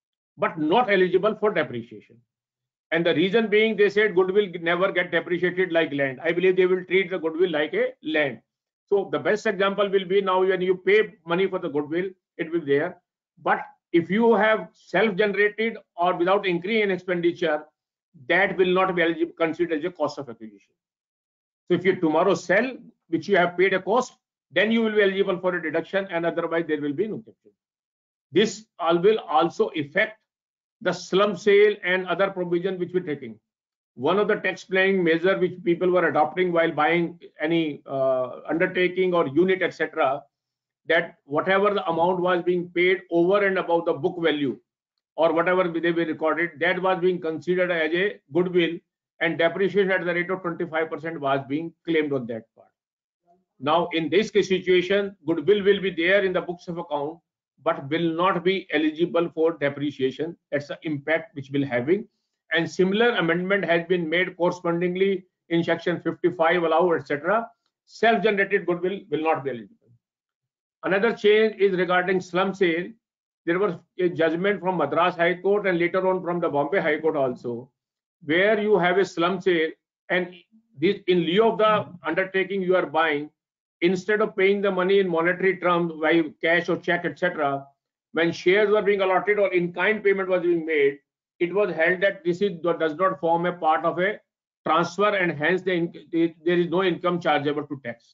but not eligible for depreciation. And the reason being, they said goodwill never get depreciated like land. I believe they will treat the goodwill like a land. So the best example will be now when you pay money for the goodwill, it will be there. But if you have self-generated or without increase in expenditure, that will not be eligible, considered as a cost of acquisition. So if you tomorrow sell, which you have paid a cost, then you will be eligible for a deduction, and otherwise there will be no deduction. This all will also affect the slump sale and other provision which we're taking. One of the tax planning measure which people were adopting while buying any uh, undertaking or unit, et cetera, that whatever the amount was being paid over and above the book value or whatever they were recorded, that was being considered as a goodwill, and depreciation at the rate of twenty-five percent was being claimed on that part. Now, in this case situation, goodwill will be there in the books of account, but will not be eligible for depreciation. That's the impact which will having. And similar amendment has been made correspondingly in section fifty-five, allow, et cetera. Self-generated goodwill will not be eligible. Another change is regarding slum sale. There was a judgment from Madras High Court and later on from the Bombay High Court also, where you have a slum sale, and this in lieu of the undertaking you are buying, instead of paying the money in monetary terms by cash or check, et cetera, when shares were being allotted or in-kind payment was being made, it was held that this is, does not form a part of a transfer, and hence the, there is no income chargeable to tax.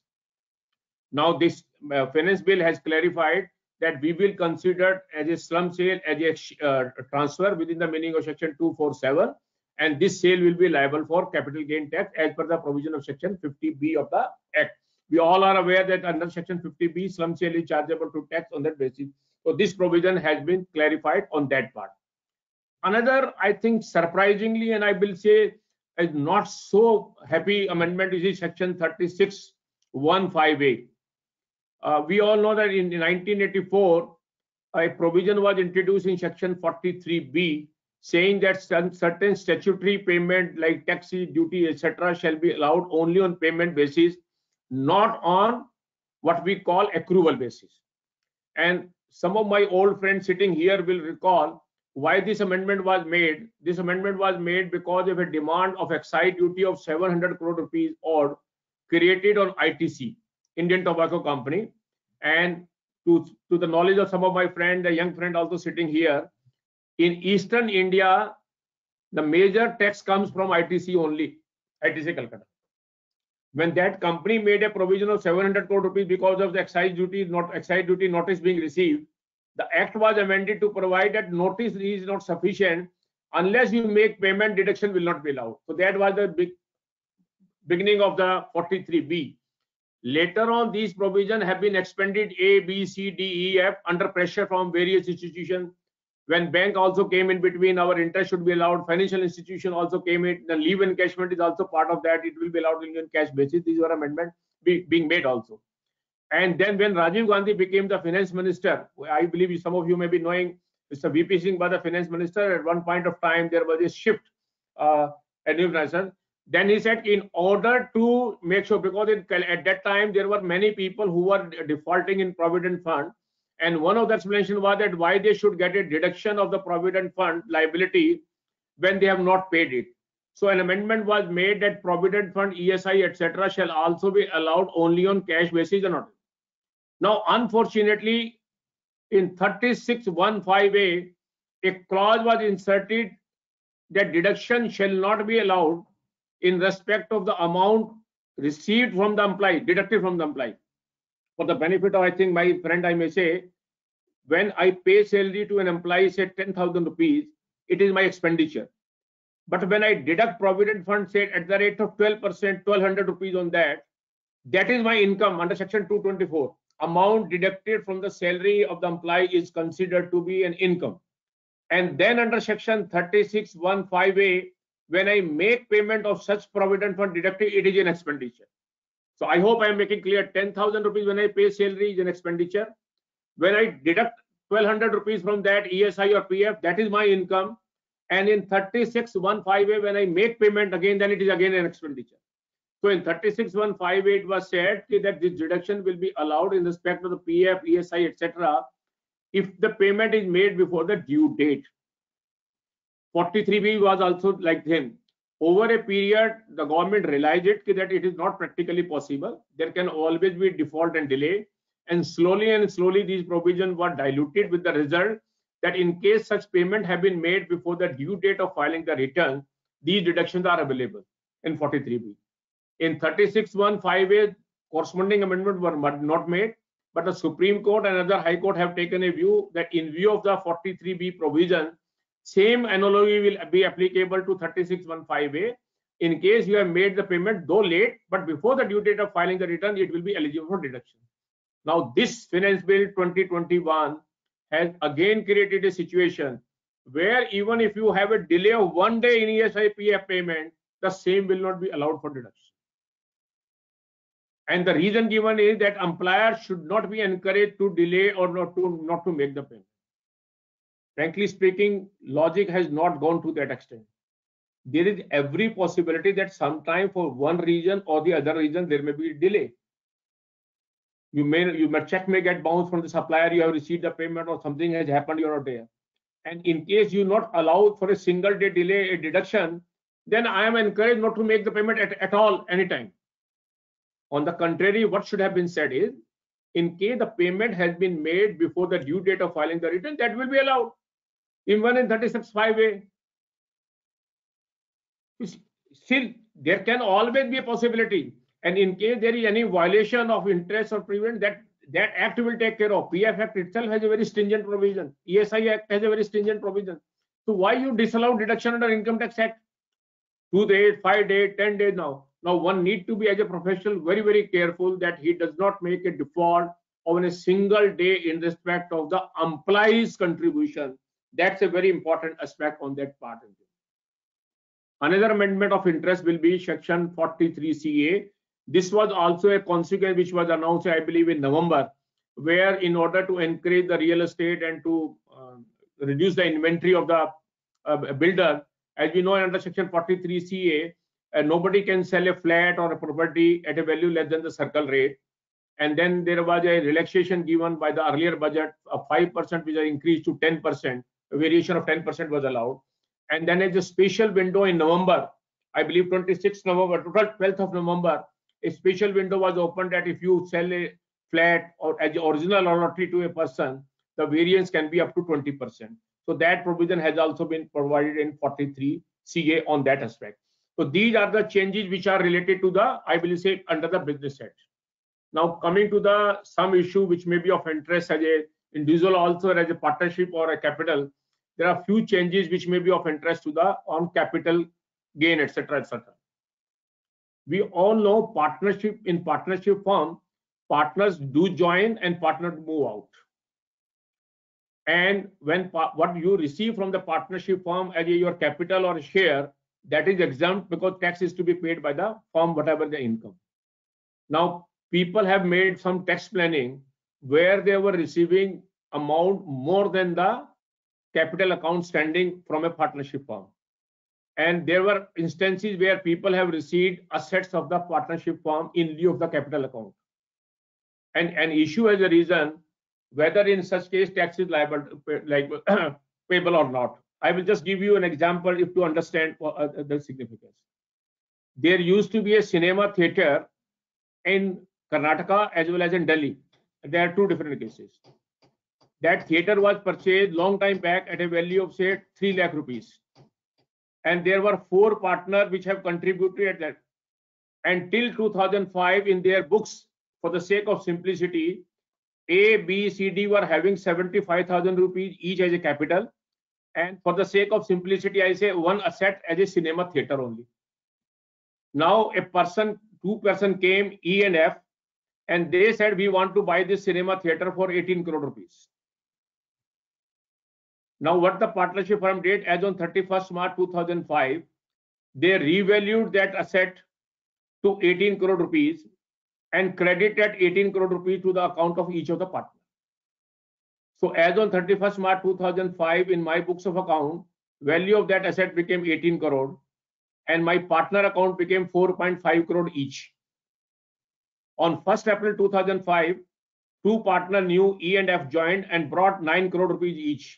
Now this uh, finance bill has clarified that we will consider as a slum sale as a uh, transfer within the meaning of section two forty-seven, and this sale will be liable for capital gain tax as per the provision of section fifty B of the Act. We all are aware that under section fifty B, slum sale is chargeable to tax on that basis. So this provision has been clarified on that part. Another, I think, surprisingly, and I will say is not so happy amendment is section thirty-six one five A. Uh, we all know that in nineteen eighty-four, a provision was introduced in section forty-three B, saying that certain statutory payment like taxes, duty, et cetera, shall be allowed only on payment basis, not on what we call accrual basis. And some of my old friends sitting here will recall why this amendment was made. This amendment was made because of a demand of excise duty of seven hundred crore rupees odd created on I T C, Indian Tobacco Company. And to, to the knowledge of some of my friends, a young friend also sitting here, in Eastern India, the major tax comes from I T C only, I T C Calcutta. When that company made a provision of seven hundred crore rupees because of the excise duty, not excise duty notice being received, the act was amended to provide that notice is not sufficient. Unless you make payment, deduction will not be allowed. So that was the big beginning of the forty-three B. Later on, these provisions have been expanded A, B, C, D, E, F under pressure from various institutions. When bank also came in between, our interest should be allowed. Financial institution also came in. The leave encashment is also part of that. It will be allowed in cash basis. These were amendments be, being made also. And then when Rajiv Gandhi became the finance minister, I believe some of you may be knowing Mister V P Singh was the finance minister. At one point of time, there was a shift. Uh, Then he said, in order to make sure, because it, at that time there were many people who were defaulting in Provident Fund, and one of the explanation was that why they should get a deduction of the Provident Fund liability when they have not paid it. So an amendment was made that Provident Fund, E S I, et cetera shall also be allowed only on cash basis or not. Now, unfortunately, in thirty-six one five A, a clause was inserted that deduction shall not be allowed in respect of the amount received from the employee, deducted from the employee. For the benefit of, I think, my friend, I may say, when I pay salary to an employee, say ten thousand rupees, it is my expenditure. But when I deduct Provident Fund, say at the rate of twelve percent, twelve hundred rupees on that, that is my income under section two twenty-four. Amount deducted from the salary of the employee is considered to be an income. And then under section thirty-six one five A, when I make payment of such Provident Fund deducted, it is an expenditure. So I hope I am making clear, ten thousand rupees when I pay salary is an expenditure. When I deduct twelve hundred rupees from that E S I or P F, that is my income. And in thirty-six one five A, when I make payment again, then it is again an expenditure. So in thirty-six one five A, it was said that this deduction will be allowed in respect of the P F, E S I, et cetera if the payment is made before the due date. forty-three B was also like him. Over a period, the government realized it that it is not practically possible. There can always be default and delay. And slowly and slowly, these provisions were diluted with the result that in case such payment have been made before the due date of filing the return, these deductions are available in forty-three B. In thirty-six one five A, corresponding amendments were not made, but the Supreme Court and other High Court have taken a view that in view of the forty-three B provision, same analogy will be applicable to thirty-six one five A. In case you have made the payment, though late, but before the due date of filing the return, it will be eligible for deduction. Now, this Finance Bill twenty twenty-one has again created a situation where even if you have a delay of one day in E S I P F payment, the same will not be allowed for deduction. And the reason given is that employer should not be encouraged to delay or not to not to make the payment. Frankly speaking, logic has not gone to that extent. There is every possibility that sometime for one reason or the other reason there may be a delay. You may you may check may get bounced from the supplier, you have received the payment or something has happened, you're not there. And in case you not allow for a single day delay a deduction, then I am encouraged not to make the payment at, at all anytime. On the contrary, what should have been said is, in case the payment has been made before the due date of filing the return, that will be allowed. Even in thirty-six five A. Still, there can always be a possibility. And in case there is any violation of interest or prevent, that, that act will take care of. P F Act itself has a very stringent provision. E S I Act has a very stringent provision. So why you disallow deduction under Income Tax Act? Two days, five days, ten days now. Now one need to be as a professional very, very careful that he does not make a default on a single day in respect of the employee's contribution. That's a very important aspect on that part. Another amendment of interest will be section forty-three C A. This was also a consequence which was announced, I believe, in November, where in order to encourage the real estate and to uh, reduce the inventory of the uh, builder, as we know under section forty-three C A, uh, nobody can sell a flat or a property at a value less than the circle rate. And then there was a relaxation given by the earlier budget of five percent, which was increased to ten percent. A variation of ten percent was allowed. And then as a special window in November, I believe twenty-sixth November, twelfth of November, a special window was opened that if you sell a flat or as original or lottery to a person, the variance can be up to twenty percent. So that provision has also been provided in forty-three C A on that aspect. So these are the changes which are related to the, I will say, under the Business Act. Now coming to the some issue which may be of interest as a individual also as a partnership or a capital, there are few changes which may be of interest to the on capital gain, et cetera, et cetera. We all know partnership in partnership firm, partners do join and partners move out. And when what you receive from the partnership firm as your capital or share, that is exempt because tax is to be paid by the firm, whatever the income. Now, people have made some tax planning where they were receiving amount more than the capital account standing from a partnership firm. And there were instances where people have received assets of the partnership firm in lieu of the capital account. And an issue as a reason whether in such case tax is liable, like payable or not. I will just give you an example if to understand uh, the significance. There used to be a cinema theater in Karnataka as well as in Delhi. There are two different cases. That theater was purchased long time back at a value of say three lakh rupees. And there were four partners which have contributed at that. And till two thousand five in their books, for the sake of simplicity, A, B, C, D were having seventy-five thousand rupees each as a capital. And for the sake of simplicity, I say one asset as a cinema theater only. Now a person, two person came, E and F, and they said, we want to buy this cinema theater for eighteen crore rupees. Now what the partnership firm did as on thirty-first March two thousand five, they revalued that asset to eighteen crore rupees and credited eighteen crore rupees to the account of each of the partners. So as on thirty-first March two thousand five, in my books of account, value of that asset became eighteen crore and my partner account became four point five crore each. On first April two thousand five, two partner new E and F joined and brought nine crore rupees each.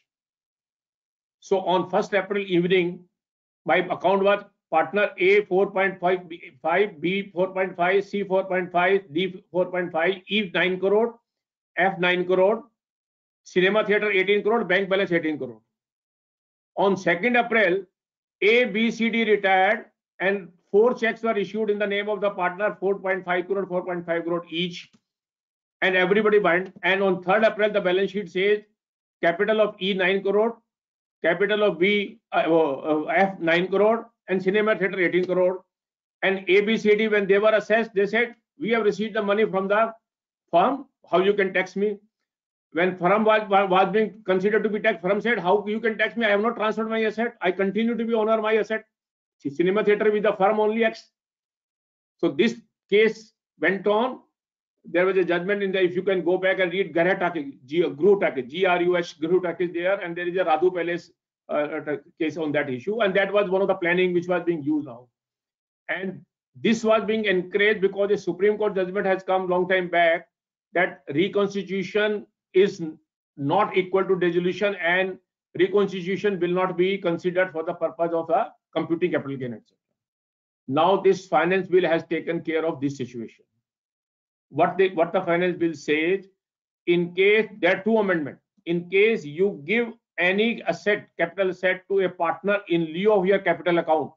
So on first April evening, my account was partner A four point five, B four point five, C four point five, D four point five, E nine crore, F nine crore, cinema theater eighteen crore, bank balance eighteen crore. On second April, A, B, C, D retired and four checks were issued in the name of the partner, four point five crore, four point five crore each, and everybody bind. And on third April, the balance sheet says capital of E nine crore, capital of B uh, uh, F nine crore, and cinema theater eighteen crore. And A, B, C, D, when they were assessed, they said, we have received the money from the firm, how you can tax me? When firm was, was being considered to be taxed, firm said, how you can tax me? I have not transferred my asset. I continue to be owner of my asset. Cinema theater with the firm only X. So this case went on. There was a judgment in the, if you can go back and read Gru Takis, G R U H, Gru Takis there, and there is a Radhu Palace uh, case on that issue. And that was one of the planning which was being used now. And this was being encouraged because the Supreme Court judgment has come long time back that reconstitution is not equal to dissolution and reconstitution will not be considered for the purpose of a computing capital gain, et cetera. Now this finance bill has taken care of this situation. What the, what the finance bill says, in case there are two amendments, in case you give any asset, capital asset to a partner in lieu of your capital account,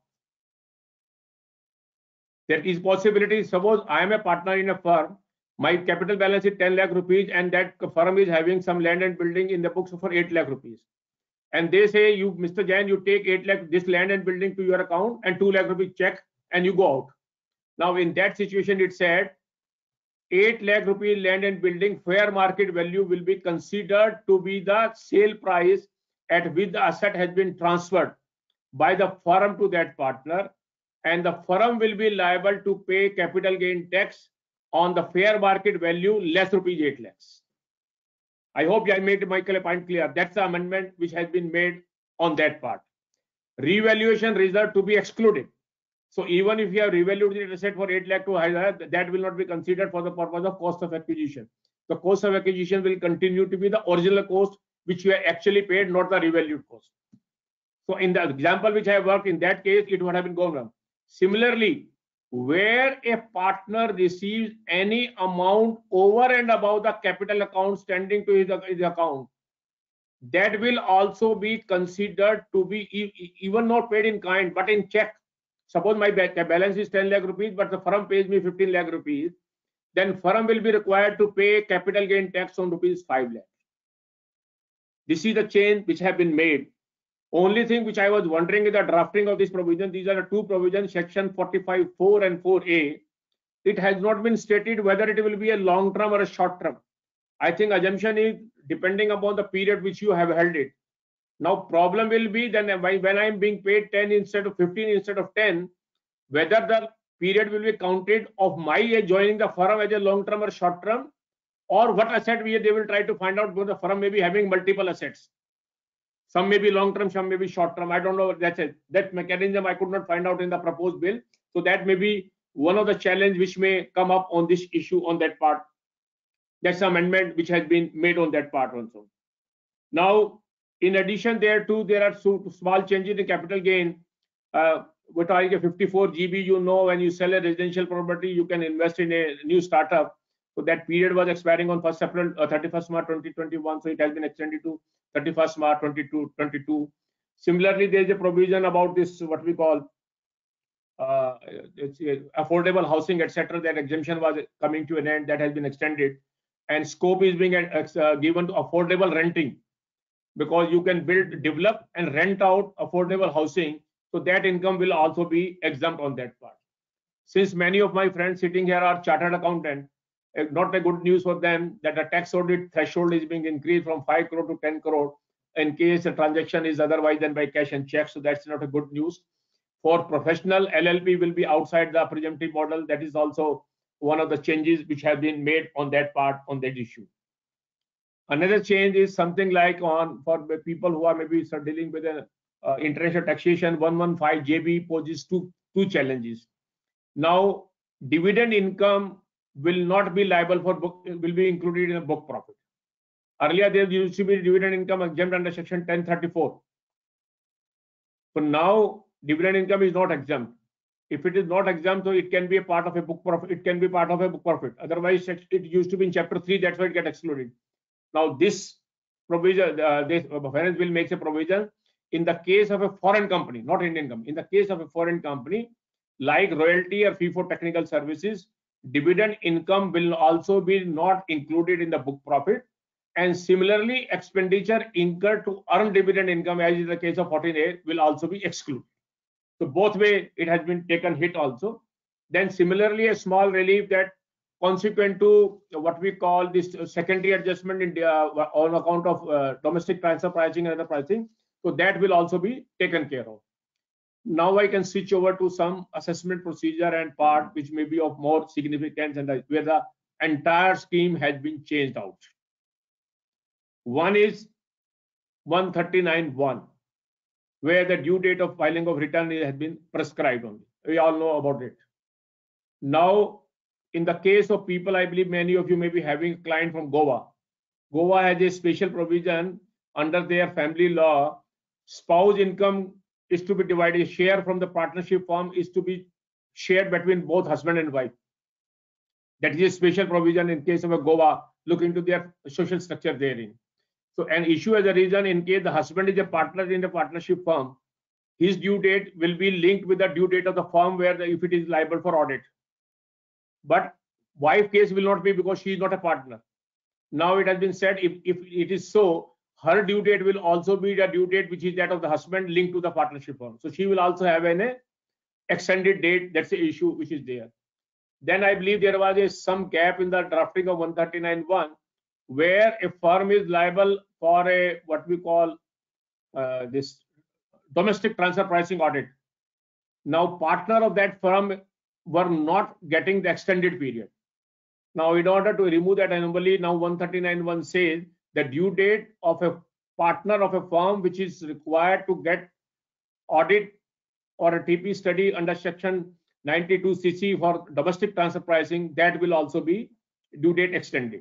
there is possibility, suppose I am a partner in a firm, my capital balance is ten lakh rupees and that firm is having some land and building in the books for eight lakh rupees. And they say, you, Mister Jain, you take eight lakh, this land and building to your account and two lakh rupees check and you go out. Now in that situation, it said eight lakh rupees land and building fair market value will be considered to be the sale price at which the asset has been transferred by the firm to that partner, and the firm will be liable to pay capital gain tax on the fair market value less rupees eight lakhs. I hope I made my point clear. That's the amendment which has been made on that part. Revaluation reserve to be excluded. So even if you have revalued the asset for eight lakh to higher, that will not be considered for the purpose of cost of acquisition. The cost of acquisition will continue to be the original cost which you have actually paid, not the revalued cost. So in the example which I have worked, in that case, it would have been gone wrong. Similarly, where a partner receives any amount over and above the capital account standing to his, his account, that will also be considered to be e even not paid in kind, but in check. Suppose my balance is ten lakh rupees, but the firm pays me fifteen lakh rupees, then firm will be required to pay capital gain tax on rupees five lakh. This is the change which have been made. Only thing which I was wondering is the drafting of this provision. These are the two provisions, section forty-five four and four A. It has not been stated whether it will be a long term or a short term. I think assumption is depending upon the period which you have held it. Now problem will be then when I am being paid ten instead of fifteen instead of ten, whether the period will be counted of my joining the firm as a long term or short term, or what asset we they will try to find out, because the firm may be having multiple assets. Some may be long term, some may be short term. I don't know. That's it. That mechanism I could not find out in the proposed bill. So that may be one of the challenge which may come up on this issue on that part. That's an amendment which has been made on that part also. Now, in addition there too, there are so small changes in capital gain. Uh, what are fifty-four G B? You know, when you sell a residential property, you can invest in a new startup. So that period was expiring on first April, uh, thirty-first March twenty twenty-one. So it has been extended to thirty-first March twenty twenty-two. Similarly, there is a provision about this, what we call uh, it's, uh, affordable housing, et cetera. That exemption was coming to an end. That has been extended, and scope is being uh, given to affordable renting, because you can build, develop, and rent out affordable housing. So that income will also be exempt on that part. Since many of my friends sitting here are chartered accountant, not a good news for them that the tax audit threshold is being increased from five crore to ten crore in case a transaction is otherwise than by cash and check. So that's not a good news. For professional, L L P will be outside the presumptive model. That is also one of the changes which have been made on that part, on that issue. Another change is something like on for people who are maybe start dealing with an uh, international taxation, one fifteen J B poses two, two challenges. Now, dividend income will not be liable for book, will be included in a book profit. Earlier, there used to be dividend income exempt under section ten thirty-four. So now, dividend income is not exempt. If it is not exempt, so it can be a part of a book profit. It can be part of a book profit. Otherwise, it used to be in chapter three. That's why it get excluded. Now, this provision, uh, this finance bill makes a provision in the case of a foreign company, not Indian company. In the case of a foreign company, like royalty or fee for technical services, dividend income will also be not included in the book profit, and similarly expenditure incurred to earn dividend income, as is the case of fourteen A, will also be excluded. So both way it has been taken hit also. Then similarly a small relief that consequent to what we call this secondary adjustment in uh, on account of uh, domestic transfer pricing and other pricing, so that will also be taken care of. Now I can switch over to some assessment procedure and part which may be of more significance and where the entire scheme has been changed out. One is one thirty-nine one, where the due date of filing of return has been prescribed only. We all know about it. Now, in the case of people, I believe many of you may be having a client from Goa. Goa has a special provision under their family law. Spouse income is to be divided. Share from the partnership firm is to be shared between both husband and wife. That is a special provision in case of a Goa, look into their social structure therein. So an issue as a reason in case the husband is a partner in the partnership firm, his due date will be linked with the due date of the firm where the, if it is liable for audit. But wife case will not be because she is not a partner. Now it has been said if, if it is so, her due date will also be the due date which is that of the husband linked to the partnership firm. So she will also have an a extended date. That's the issue which is there. Then I believe there was a, some gap in the drafting of one thirty-nine one where a firm is liable for a what we call uh, this domestic transfer pricing audit. Now partner of that firm were not getting the extended period. Now in order to remove that anomaly, now one thirty-nine one says the due date of a partner of a firm which is required to get audit or a T P study under section ninety-two C C for domestic transfer pricing, that will also be due date extended.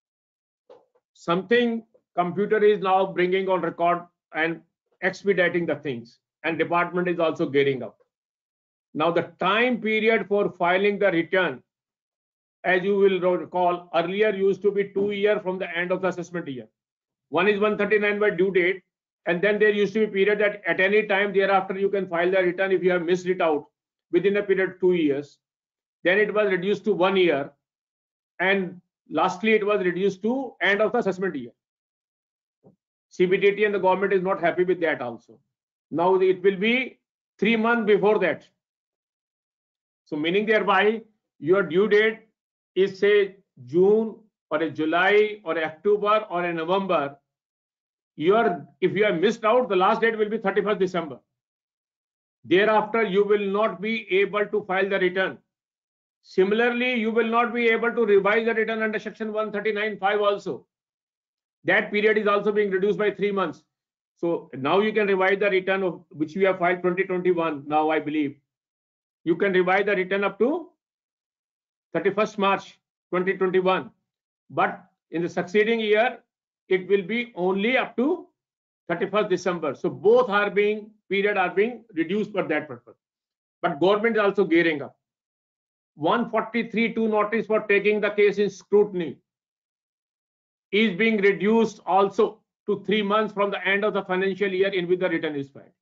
Something computer is now bringing on record and expediting the things, and department is also gearing up. Now the time period for filing the return, as you will recall, earlier used to be two years from the end of the assessment year. One is one thirty-nine by due date, and then there used to be a period that at any time thereafter you can file the return if you have missed it out within a period of two years. Then it was reduced to one year, and lastly it was reduced to end of the assessment year. C B D T and the government is not happy with that also. Now it will be three months before that. So meaning thereby your due date is say June or a July or a October or a November, your if you have missed out, the last date will be thirty-first December. Thereafter, you will not be able to file the return. Similarly, you will not be able to revise the return under section one thirty-nine point five also. That period is also being reduced by three months. So now you can revise the return of which we have filed twenty twenty-one. Now I believe you can revise the return up to thirty-first March twenty twenty-one. But in the succeeding year, it will be only up to thirty-first December. So both are being period are being reduced for that purpose. But government is also gearing up. one forty-three two notice for taking the case in scrutiny is being reduced also to three months from the end of the financial year in which the return is filed.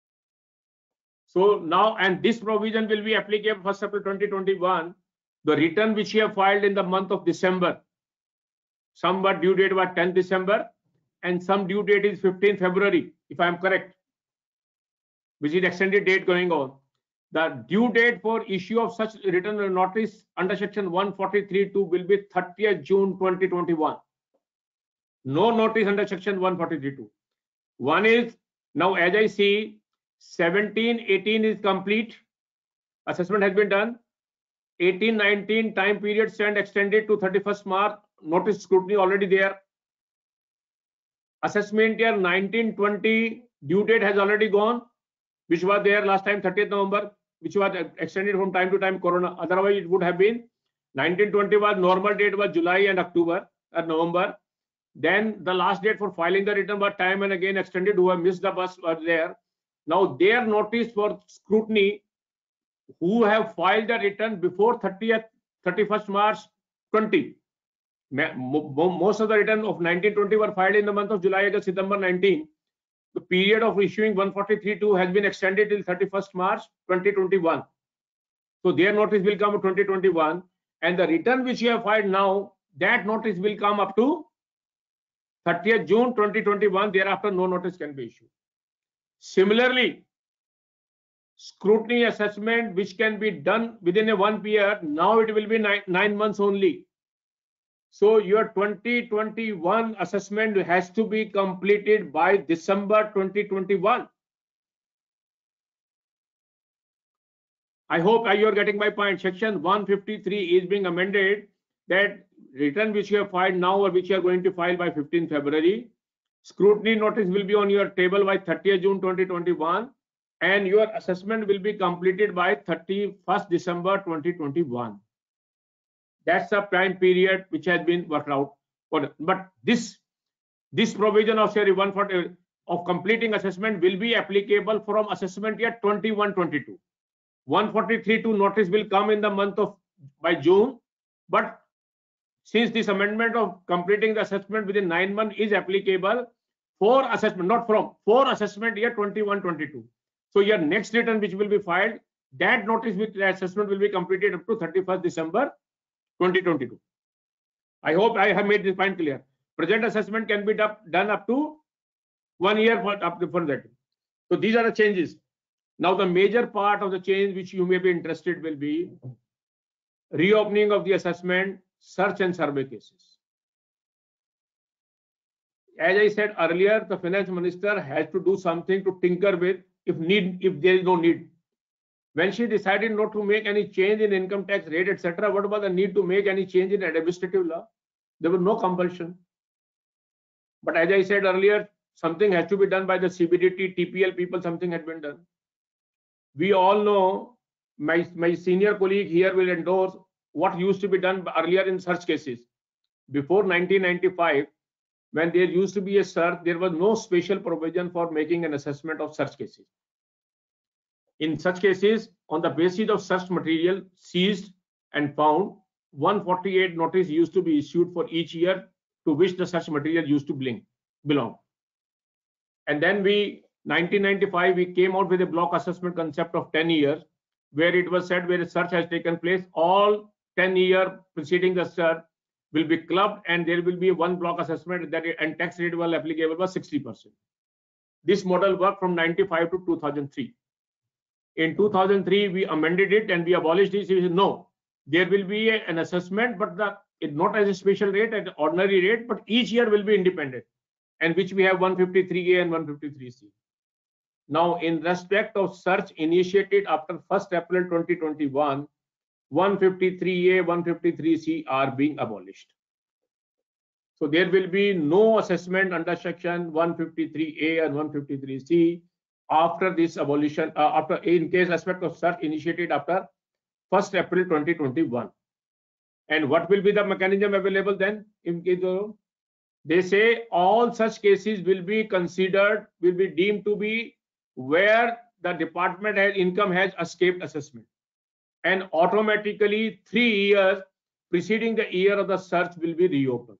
So now, and this provision will be applicable first April twenty twenty-one. The return which you have filed in the month of December, some were due date was tenth December and some due date is fifteenth February, if I am correct, which is extended date going on. The due date for issue of such return notice under section one forty-three two will be thirtieth June twenty twenty-one. No notice under section one forty-three two. One is now, as I see, seventeen eighteen is complete. Assessment has been done. eighteen nineteen time period stand extended to thirty-first March. Notice scrutiny already there. Assessment year nineteen twenty due date has already gone, which was there last time thirtieth November, which was extended from time to time corona. Otherwise it would have been nineteen twenty was normal date was July and October or November. Then the last date for filing the return was time and again extended. Who have missed the bus were there. Now their notice for scrutiny, who have filed the return before thirtieth, thirty-first March twenty. Most of the return of nineteen twenty were filed in the month of July, August, September nineteen. The period of issuing one forty-three two has been extended till thirty-first March twenty twenty-one. So their notice will come twenty twenty-one, and the return which you have filed now, that notice will come up to thirtieth June twenty twenty-one. Thereafter, no notice can be issued. Similarly, scrutiny assessment which can be done within a one year, now it will be nine, nine months only. So your twenty twenty-one assessment has to be completed by December twenty twenty-one. I hope you are getting my point. Section one fifty-three is being amended that return which you have filed now or which you are going to file by fifteenth February, scrutiny notice will be on your table by thirtieth June twenty twenty-one, and your assessment will be completed by thirty-first December twenty twenty-one. That's the prime period which has been worked out. But this this provision of Series one forty of completing assessment will be applicable from assessment year twenty-one twenty-two. one forty-three two notice will come in the month of by June, but since this amendment of completing the assessment within nine months is applicable for assessment, not from, for assessment year twenty-one twenty-two. So your next return which will be filed, that notice with the assessment will be completed up to thirty-first December twenty twenty-two. I hope I have made this point clear. Present assessment can be done up to one year for, up to, for that. So these are the changes. Now the major part of the change which you may be interested will be reopening of the assessment, search and survey cases. As I said earlier, the finance minister has to do something to tinker with if need, if there is no need. When she decided not to make any change in income tax rate, et cetera, what was the need to make any change in administrative law? There was no compulsion. But as I said earlier, something has to be done by the C B D T, T P L people, something had been done. We all know, my, my senior colleague here will endorse what used to be done earlier in search cases. Before nineteen ninety-five, when there used to be a search, there was no special provision for making an assessment of search cases. In such cases, on the basis of search material seized and found, one forty-eight notice used to be issued for each year to which the search material used to belong. And then we, nineteen ninety-five, we came out with a block assessment concept of ten years, where it was said where a search has taken place, all ten year preceding the search will be clubbed and there will be one block assessment that and tax rate will applicable was sixty percent. This model worked from ninety-five to two thousand three. In two thousand three, we amended it and we abolished it. We said, no, there will be a, an assessment, but the it not as a special rate, at ordinary rate, but each year will be independent, and which we have one fifty-three A and one fifty-three C. Now, in respect of search initiated after first April twenty twenty-one, one fifty-three A, one fifty-three C are being abolished. So there will be no assessment under section one fifty-three A and one fifty-three C after this abolition, uh, after in case aspect of search initiated after first April twenty twenty-one. And what will be the mechanism available then? In case of, they say all such cases will be considered, will be deemed to be where the department has income has escaped assessment, and automatically three years preceding the year of the search will be reopened,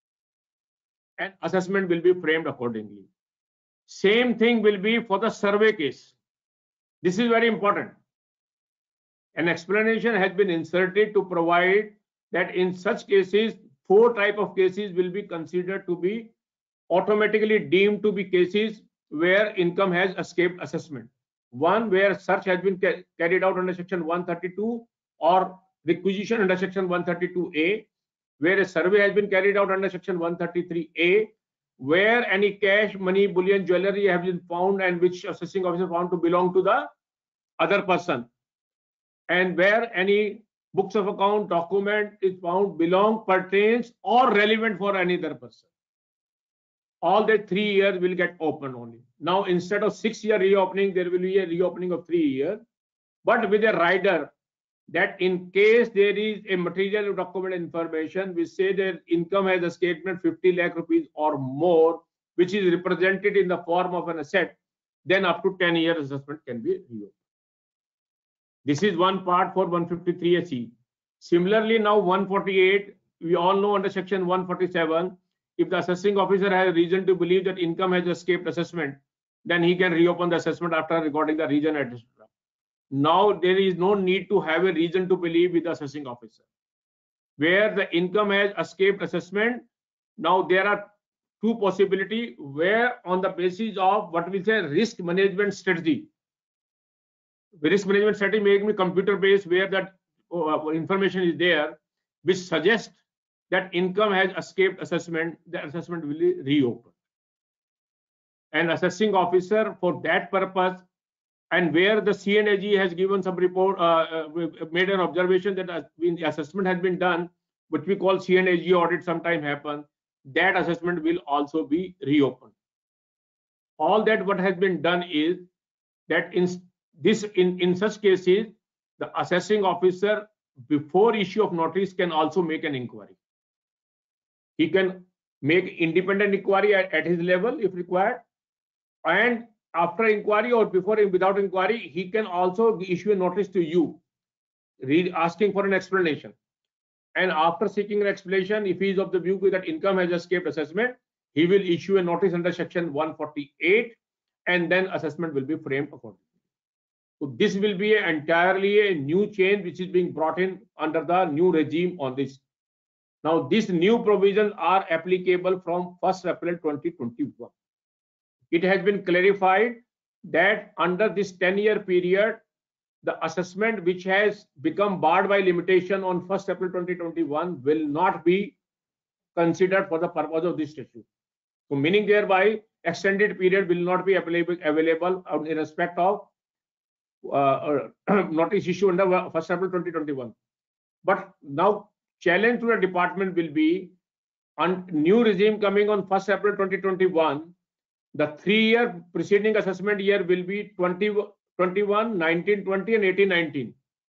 and assessment will be framed accordingly. Same thing will be for the survey case. This is very important. An explanation has been inserted to provide that in such cases, four type of cases will be considered to be automatically deemed to be cases where income has escaped assessment. One, where search has been ca carried out under section one thirty-two or requisition under section one thirty-two A, where a survey has been carried out under section one thirty-three A, where any cash, money, bullion, jewelry have been found and which assessing officer found to belong to the other person, and where any books of account document is found belong, pertains or relevant for any other person. All the three years will get open only. Now, instead of six year reopening, there will be a reopening of three years, but with a rider that in case there is a material document information which say that income has escaped fifty lakh rupees or more, which is represented in the form of an asset, then up to ten years assessment can be reopened. This is one part for one fifty-three A C. Similarly, now one forty-eight, we all know under section one forty-seven, if the assessing officer has reason to believe that income has escaped assessment, then he can reopen the assessment after recording the reason, et cetera. Now there is no need to have a reason to believe with the assessing officer. Where the income has escaped assessment, now there are two possibilities where on the basis of what we say risk management strategy. The risk management strategy may be computer based, where that uh, information is there, which suggests that income has escaped assessment, the assessment will be reopened. An assessing officer for that purpose, and where the C N A G has given some report, uh, uh, made an observation that uh, the assessment has been done, which we call C N A G audit sometime happen, that assessment will also be reopened. All that what has been done is that in this in, in such cases, the assessing officer before issue of notice can also make an inquiry. He can make independent inquiry at, at his level if required, and after inquiry or before without inquiry, he can also issue a notice to you, read, asking for an explanation. And after seeking an explanation, if he is of the view that income has escaped assessment, he will issue a notice under section one forty-eight, and then assessment will be framed accordingly. So this will be a entirely a new change which is being brought in under the new regime on this. Now, these new provisions are applicable from first April twenty twenty-one. It has been clarified that under this ten year period, the assessment which has become barred by limitation on first April twenty twenty-one will not be considered for the purpose of this statute. So meaning thereby extended period will not be available, available in respect of uh, notice issue under first April twenty twenty-one. But now challenge to the department will be on new regime coming on first April twenty twenty-one. The three year preceding assessment year will be twenty twenty-one, nineteen twenty and eighteen nineteen.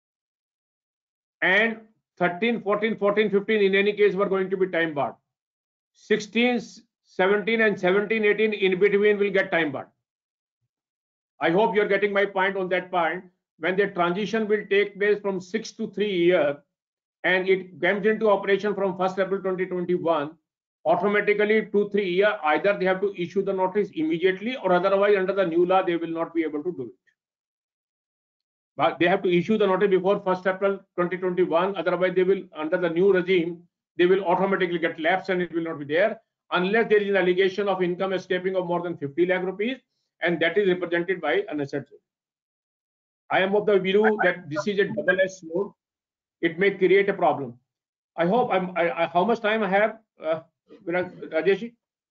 And thirteen, fourteen, fourteen, fifteen in any case were going to be time barred. sixteen, seventeen and seventeen, eighteen in between will get time barred. I hope you're getting my point on that point. When the transition will take place from six to three years and it comes into operation from first April twenty twenty-one, automatically two, three years, either they have to issue the notice immediately or otherwise under the new law, they will not be able to do it. But they have to issue the notice before first April twenty twenty-one, otherwise they will, under the new regime, they will automatically get lapsed and it will not be there unless there is an allegation of income escaping of more than fifty lakh rupees, and that is represented by an asset. I am of the view that this is a double-edged sword. It may create a problem. I hope I'm. I, I, how much time I have, uh, Rajesh?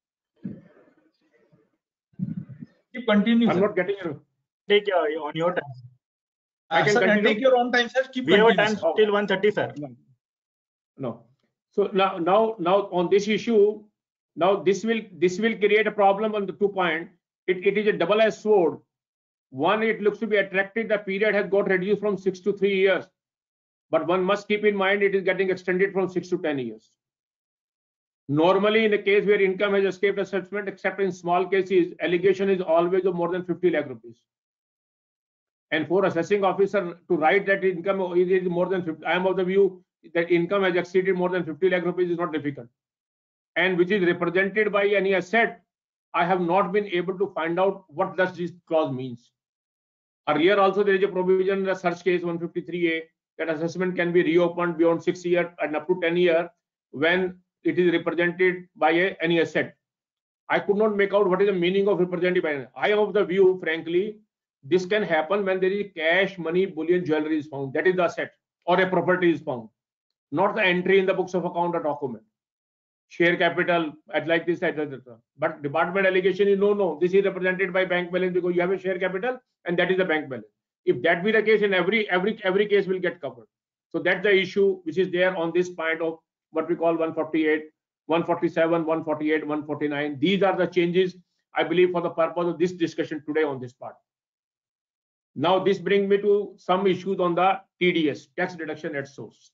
You continue, I'm sir. not getting you. Take uh, on your time. I Uh, can sir, uh, continue? take your own time, sir. Keep We have a continue, time sir. till one thirty, sir. No. No. So now, now, now on this issue, now this will this will create a problem on the two point. It, it is a double-edged sword. One, it looks to be attractive. The period has got reduced from six to three years, but one must keep in mind it is getting extended from six to ten years. Normally, in a case where income has escaped assessment, except in small cases, allegation is always of more than fifty lakh rupees. And for assessing officer to write that income is more than fifty, I am of the view that income has exceeded more than fifty lakh rupees is not difficult. And which is represented by any asset, I have not been able to find out what does this clause means. Earlier also there is a provision in the search case one fifty-three A that assessment can be reopened beyond six years and up to ten years when it is represented by a, any asset. I could not make out what is the meaning of represented by an. I am of the view, frankly, this can happen when there is cash, money, bullion, jewelry is found. That is the asset, or a property is found, not the entry in the books of account or document. Share capital at like this, et cetera. But department allegation is no, no. This is represented by bank balance because you have a share capital and that is the bank balance. If that be the case, in every every every case will get covered. So that's the issue which is there on this point of what we call one forty-eight, one forty-seven, one forty-eight, one forty-nine. These are the changes I believe for the purpose of this discussion today on this part. Now this brings me to some issues on the T D S, tax deduction at source.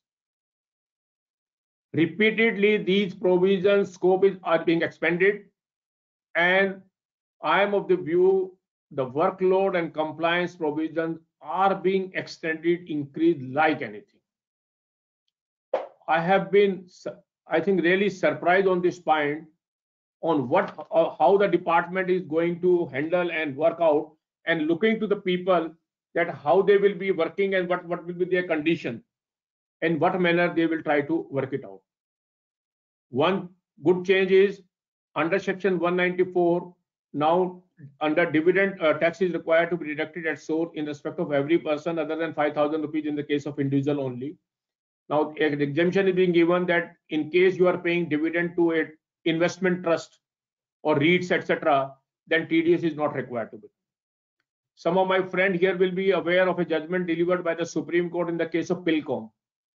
Repeatedly, these provisions scope is, are being expanded, and I am of the view the workload and compliance provisions are being extended, increased like anything. I have been, I think, really surprised on this point on what, uh, how the department is going to handle and work out, and looking to the people that how they will be working and what, what will be their condition, and what manner they will try to work it out. One good change is under section one ninety-four, now under dividend uh, tax is required to be deducted at source in respect of every person other than five thousand rupees in the case of individual only. Now an exemption is being given that in case you are paying dividend to a investment trust or REITs, et cetera, then T D S is not required to be. Some of my friends here will be aware of a judgment delivered by the Supreme Court in the case of Pilcom.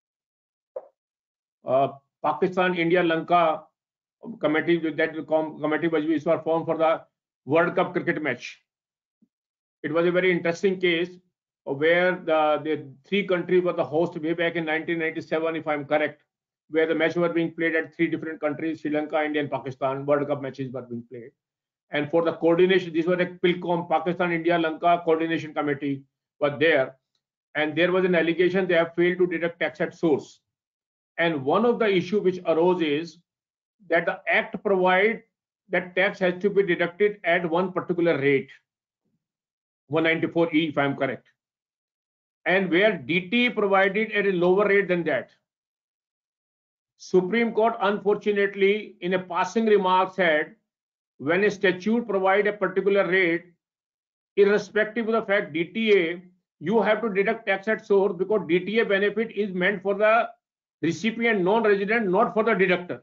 Uh, Pakistan, India, Lanka committee, that committee was formed for the World Cup cricket match. It was a very interesting case where the, the three countries were the host way back in nineteen ninety-seven, if I'm correct, where the match were being played at three different countries, Sri Lanka, India, and Pakistan. World Cup matches were being played. And for the coordination, this was a Pilcom, Pakistan, India, Lanka coordination committee was there. And there was an allegation they have failed to deduct tax at source. And one of the issue which arose is that the act provide that tax has to be deducted at one particular rate, one ninety-four E, if I'm correct. And where D T provided at a lower rate than that. Supreme Court, unfortunately, in a passing remark said, when a statute provide a particular rate, irrespective of the fact D T A, you have to deduct tax at source because D T A benefit is meant for the recipient, non-resident, not for the deductor.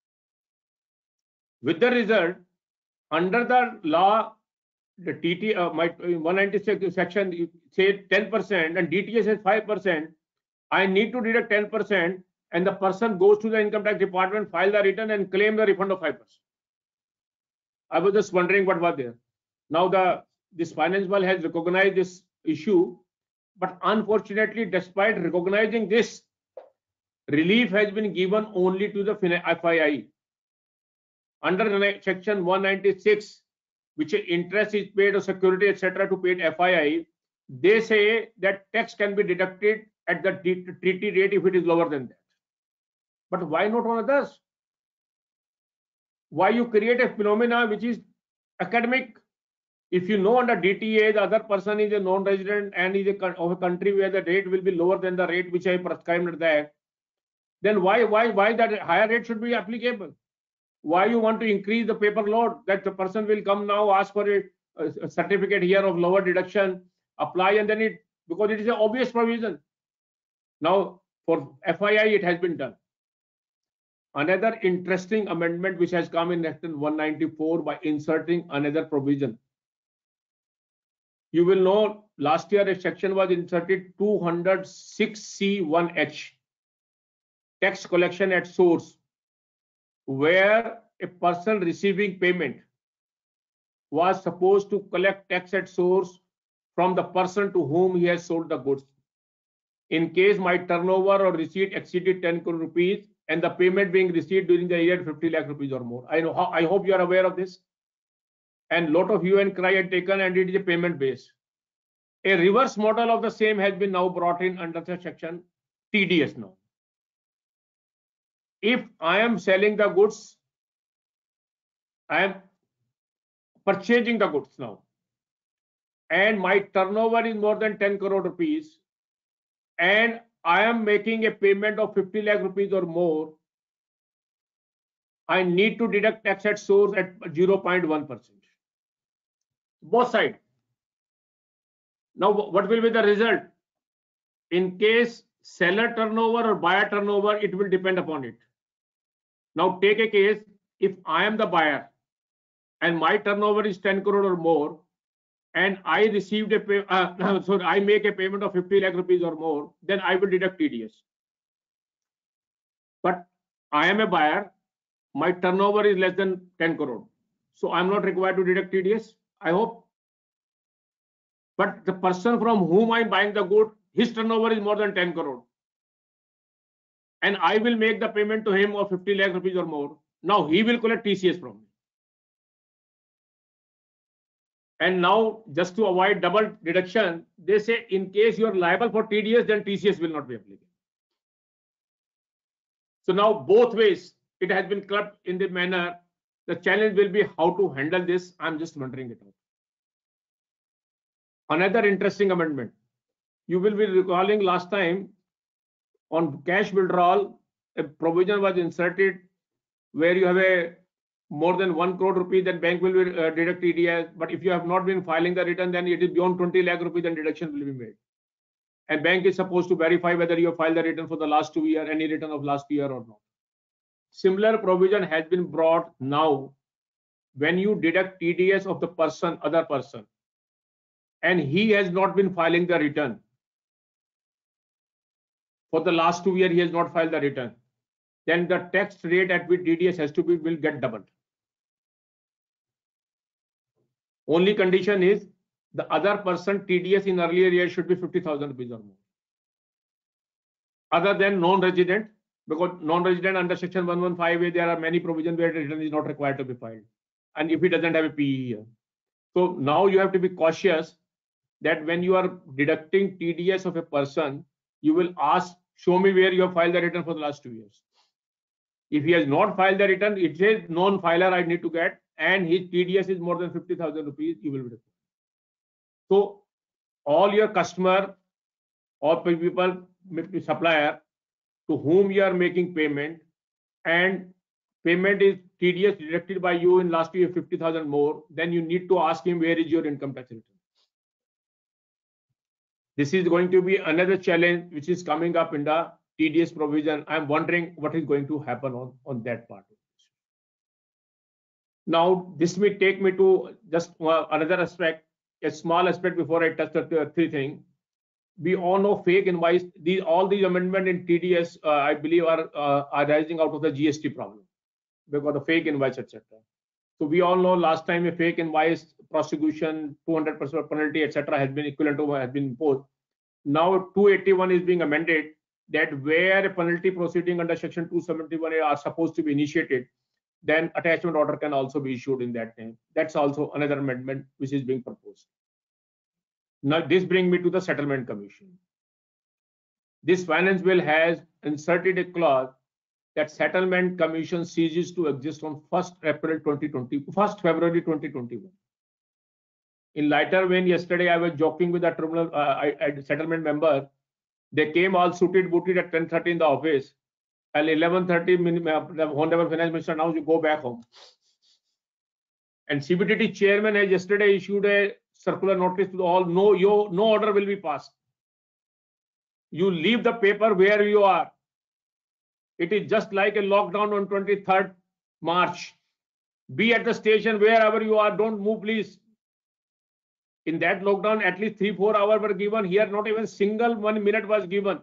With the result, under the law, the T T, uh, my one ninety-six section say ten percent and D T A says five percent. I need to deduct ten percent, and the person goes to the income tax department, file the return, and claim the refund of five percent. I was just wondering what was there. Now the this finance bill has recognized this issue, but unfortunately, despite recognizing this, relief has been given only to the F I I. Under section one ninety-six, which interest is paid or security, et cetera, to paid F I I, they say that tax can be deducted at the treaty rate if it is lower than that. But why not on others? Why you create a phenomena which is academic? If you know under D T A the other person is a non-resident and is a, of a country where the rate will be lower than the rate which I prescribed at the act, then why why why that higher rate should be applicable? Why you want to increase the paper load that the person will come now ask for a, a certificate here of lower deduction, apply, and then it, because it is an obvious provision. Now for F I I it has been done. another interesting amendment which has come in Section one ninety-four by inserting another provision. You will know last year a section was inserted two oh six C one H, tax collection at source, where a person receiving payment was supposed to collect tax at source from the person to whom he has sold the goods. In case my turnover or receipt exceeded ten crore rupees and the payment being received during the year fifty lakh rupees or more. I know how, I hope you are aware of this. And lot of hue and cry had taken, and it is a payment base. A reverse model of the same has been now brought in under the section T D S now. If I am selling the goods, I am purchasing the goods now, and my turnover is more than ten crore rupees, and I am making a payment of fifty lakh rupees or more, I need to deduct tax at source at zero point one percent. Both sides. Now, what will be the result? In case seller turnover or buyer turnover, it will depend upon it. Now, take a case, if I am the buyer and my turnover is ten crore or more, and I received a pay, uh, so I make a payment of fifty lakh rupees or more, then I will deduct T D S. But I am a buyer, my turnover is less than ten crore, so I'm not required to deduct T D S, I hope. But the person from whom I'm buying the good, his turnover is more than ten crore, and I will make the payment to him of fifty lakh rupees or more. Now he will collect T C S from me. And now, just to avoid double deduction, they say in case you are liable for T D S, then T C S will not be applicable. So now both ways it has been clubbed in the manner. The challenge will be how to handle this. I'm just wondering it out. Another interesting amendment. You will be recalling last time on cash withdrawal, a provision was inserted where you have a more than one crore rupees, then bank will be, uh, deduct T D S. But if you have not been filing the return, then it is beyond twenty lakh rupees, then deduction will be made. And bank is supposed to verify whether you have filed the return for the last two years, any return of last year or not. Similar provision has been brought now when you deduct T D S of the person, other person, and he has not been filing the return. For the last two years, he has not filed the return. Then the tax rate at which T D S has to be will get doubled. Only condition is the other person T D S in earlier years should be fifty thousand rupees or more. Other than non-resident, because non-resident under section one fifteen A, there are many provisions where the return is not required to be filed. And if he doesn't have a P E here. So now you have to be cautious that when you are deducting T D S of a person, you will ask, show me where you have filed the return for the last two years. If he has not filed the return, it says non-filer I need to get, and his T D S is more than fifty thousand rupees, you will be required. So all your customer or people, supplier to whom you are making payment, and payment is T D S deducted by you in last year fifty thousand more, then you need to ask him where is your income tax return. This is going to be another challenge which is coming up in the T D S provision. I'm wondering what is going to happen on, on that part. Now, this may take me to just uh, another aspect, a small aspect before I touch the three things. We all know fake invoice. These all these amendments in T D S, uh, I believe, are uh, are rising out of the G S T problem because of fake invoice, et cetera. So we all know last time a fake invoice prosecution, two hundred percent penalty, et cetera, has been equivalent to has been imposed. Now two eighty-one is being amended that where a penalty proceeding under section two seventy-one are supposed to be initiated, then attachment order can also be issued in that name. That's also another amendment which is being proposed. Now this brings me to the settlement commission. This finance bill has inserted a clause that settlement commission ceases to exist on first April twenty twenty, first February twenty twenty-one. In lighter vein, yesterday I was joking with the tribunal uh, I, I, settlement member. They came all suited booted at ten thirty in the office. At eleven thirty, the Honorable Finance Minister announced you go back home. And C B T T chairman has yesterday issued a circular notice to all, no, you, no order will be passed. You leave the paper where you are. It is just like a lockdown on twenty-third March. Be at the station wherever you are. Don't move, please. In that lockdown, at least three, four hours were given. Here, not even single one minute was given.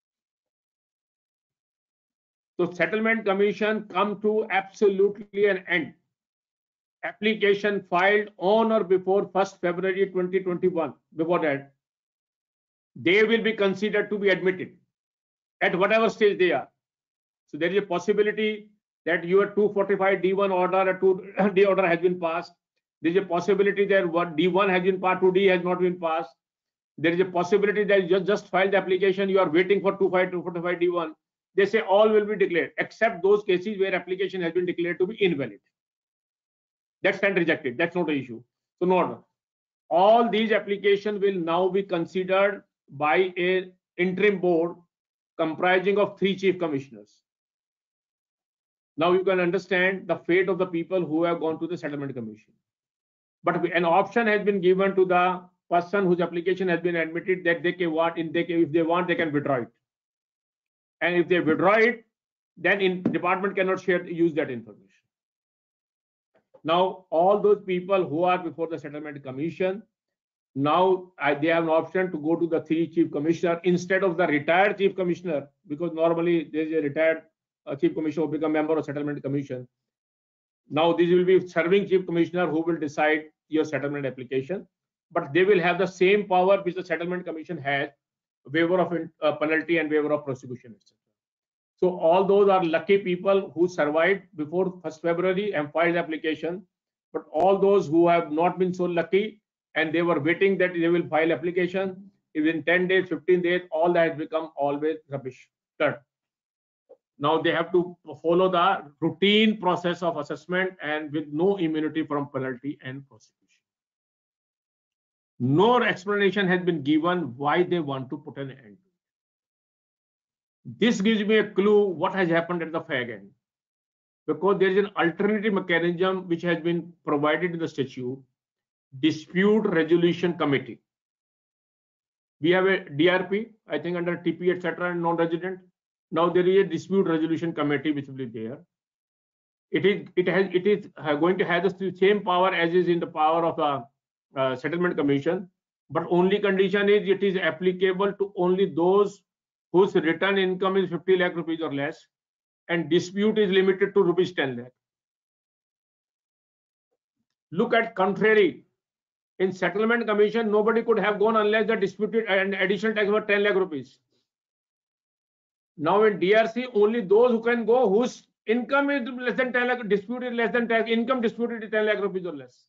So settlement commission come to absolutely an end. Application filed on or before first February twenty twenty-one. Before that, they will be considered to be admitted at whatever stage they are. So there is a possibility that your two forty-five D one order, a two D order has been passed. There is a possibility that what D one has been passed, two D has not been passed. There is a possibility that you just, just filed the application, you are waiting for two forty-five D one. They say all will be declared, except those cases where application has been declared to be invalid. That's and rejected. That's not an issue. So no, all these applications will now be considered by a interim board comprising of three chief commissioners. Now you can understand the fate of the people who have gone to the settlement commission. But an option has been given to the person whose application has been admitted that they can want, in they can, if they want, they can withdraw it. And if they withdraw it, then in department cannot share use that information. Now all those people who are before the settlement commission, now I, they have an option to go to the three chief commissioner instead of the retired chief commissioner, because normally there is a retired uh, chief commissioner who become member of settlement commission. Now this will be serving chief commissioner who will decide your settlement application, but they will have the same power which the settlement commission has, waiver of uh, penalty and waiver of prosecution, et cetera. So all those are lucky people who survived before first February and filed application, but all those who have not been so lucky and they were waiting that they will file application, within ten days, fifteen days, all that has become always rubbish. Third. Now they have to follow the routine process of assessment and with no immunity from penalty and prosecution. No explanation has been given why they want to put an end. This gives me a clue what has happened at the fag end, because there is an alternative mechanism which has been provided in the statute, dispute resolution committee. We have a D R P, I think under T P, et cetera, and non-resident. Now there is a dispute resolution committee which will be there. It is it has it is going to have the same power as is in the power of the uh, settlement commission, but only condition is it is applicable to only those whose return income is fifty lakh rupees or less, and dispute is limited to rupees ten lakh. Look at contrary. In settlement commission, nobody could have gone unless the disputed and additional tax was ten lakh rupees. Now in D R C, only those who can go whose income is less than ten lakh, dispute is less than tax, income disputed is ten lakh rupees or less.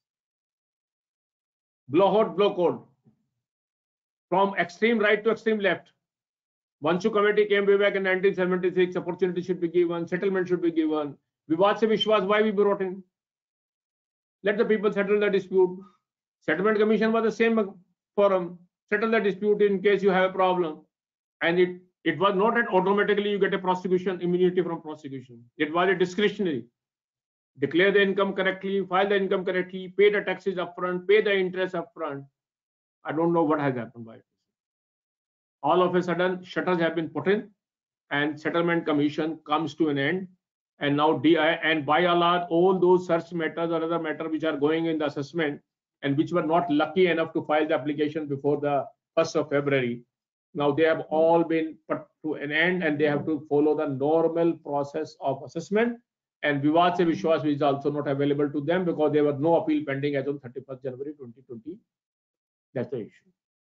Blow hot, blow cold. From extreme right to extreme left. Vanshu committee came way back in nineteen seventy-six, opportunity should be given, settlement should be given. Vivad se Vishwas, why we brought in? Let the people settle the dispute. Settlement commission was the same forum. Settle the dispute in case you have a problem. And it, it was not that automatically you get a prosecution, immunity from prosecution. It was a discretionary. Declare the income correctly, file the income correctly, pay the taxes upfront, pay the interest upfront. I don't know what has happened by it. All of a sudden, shutters have been put in, and settlement commission comes to an end. And now, D I and by Allah, all those search matters or other matters which are going in the assessment and which were not lucky enough to file the application before the first of February, now they have all been put to an end, and they have to follow the normal process of assessment. And Vivad se Vishwas is also not available to them because there was no appeal pending as on thirty-first January twenty twenty. That's the issue.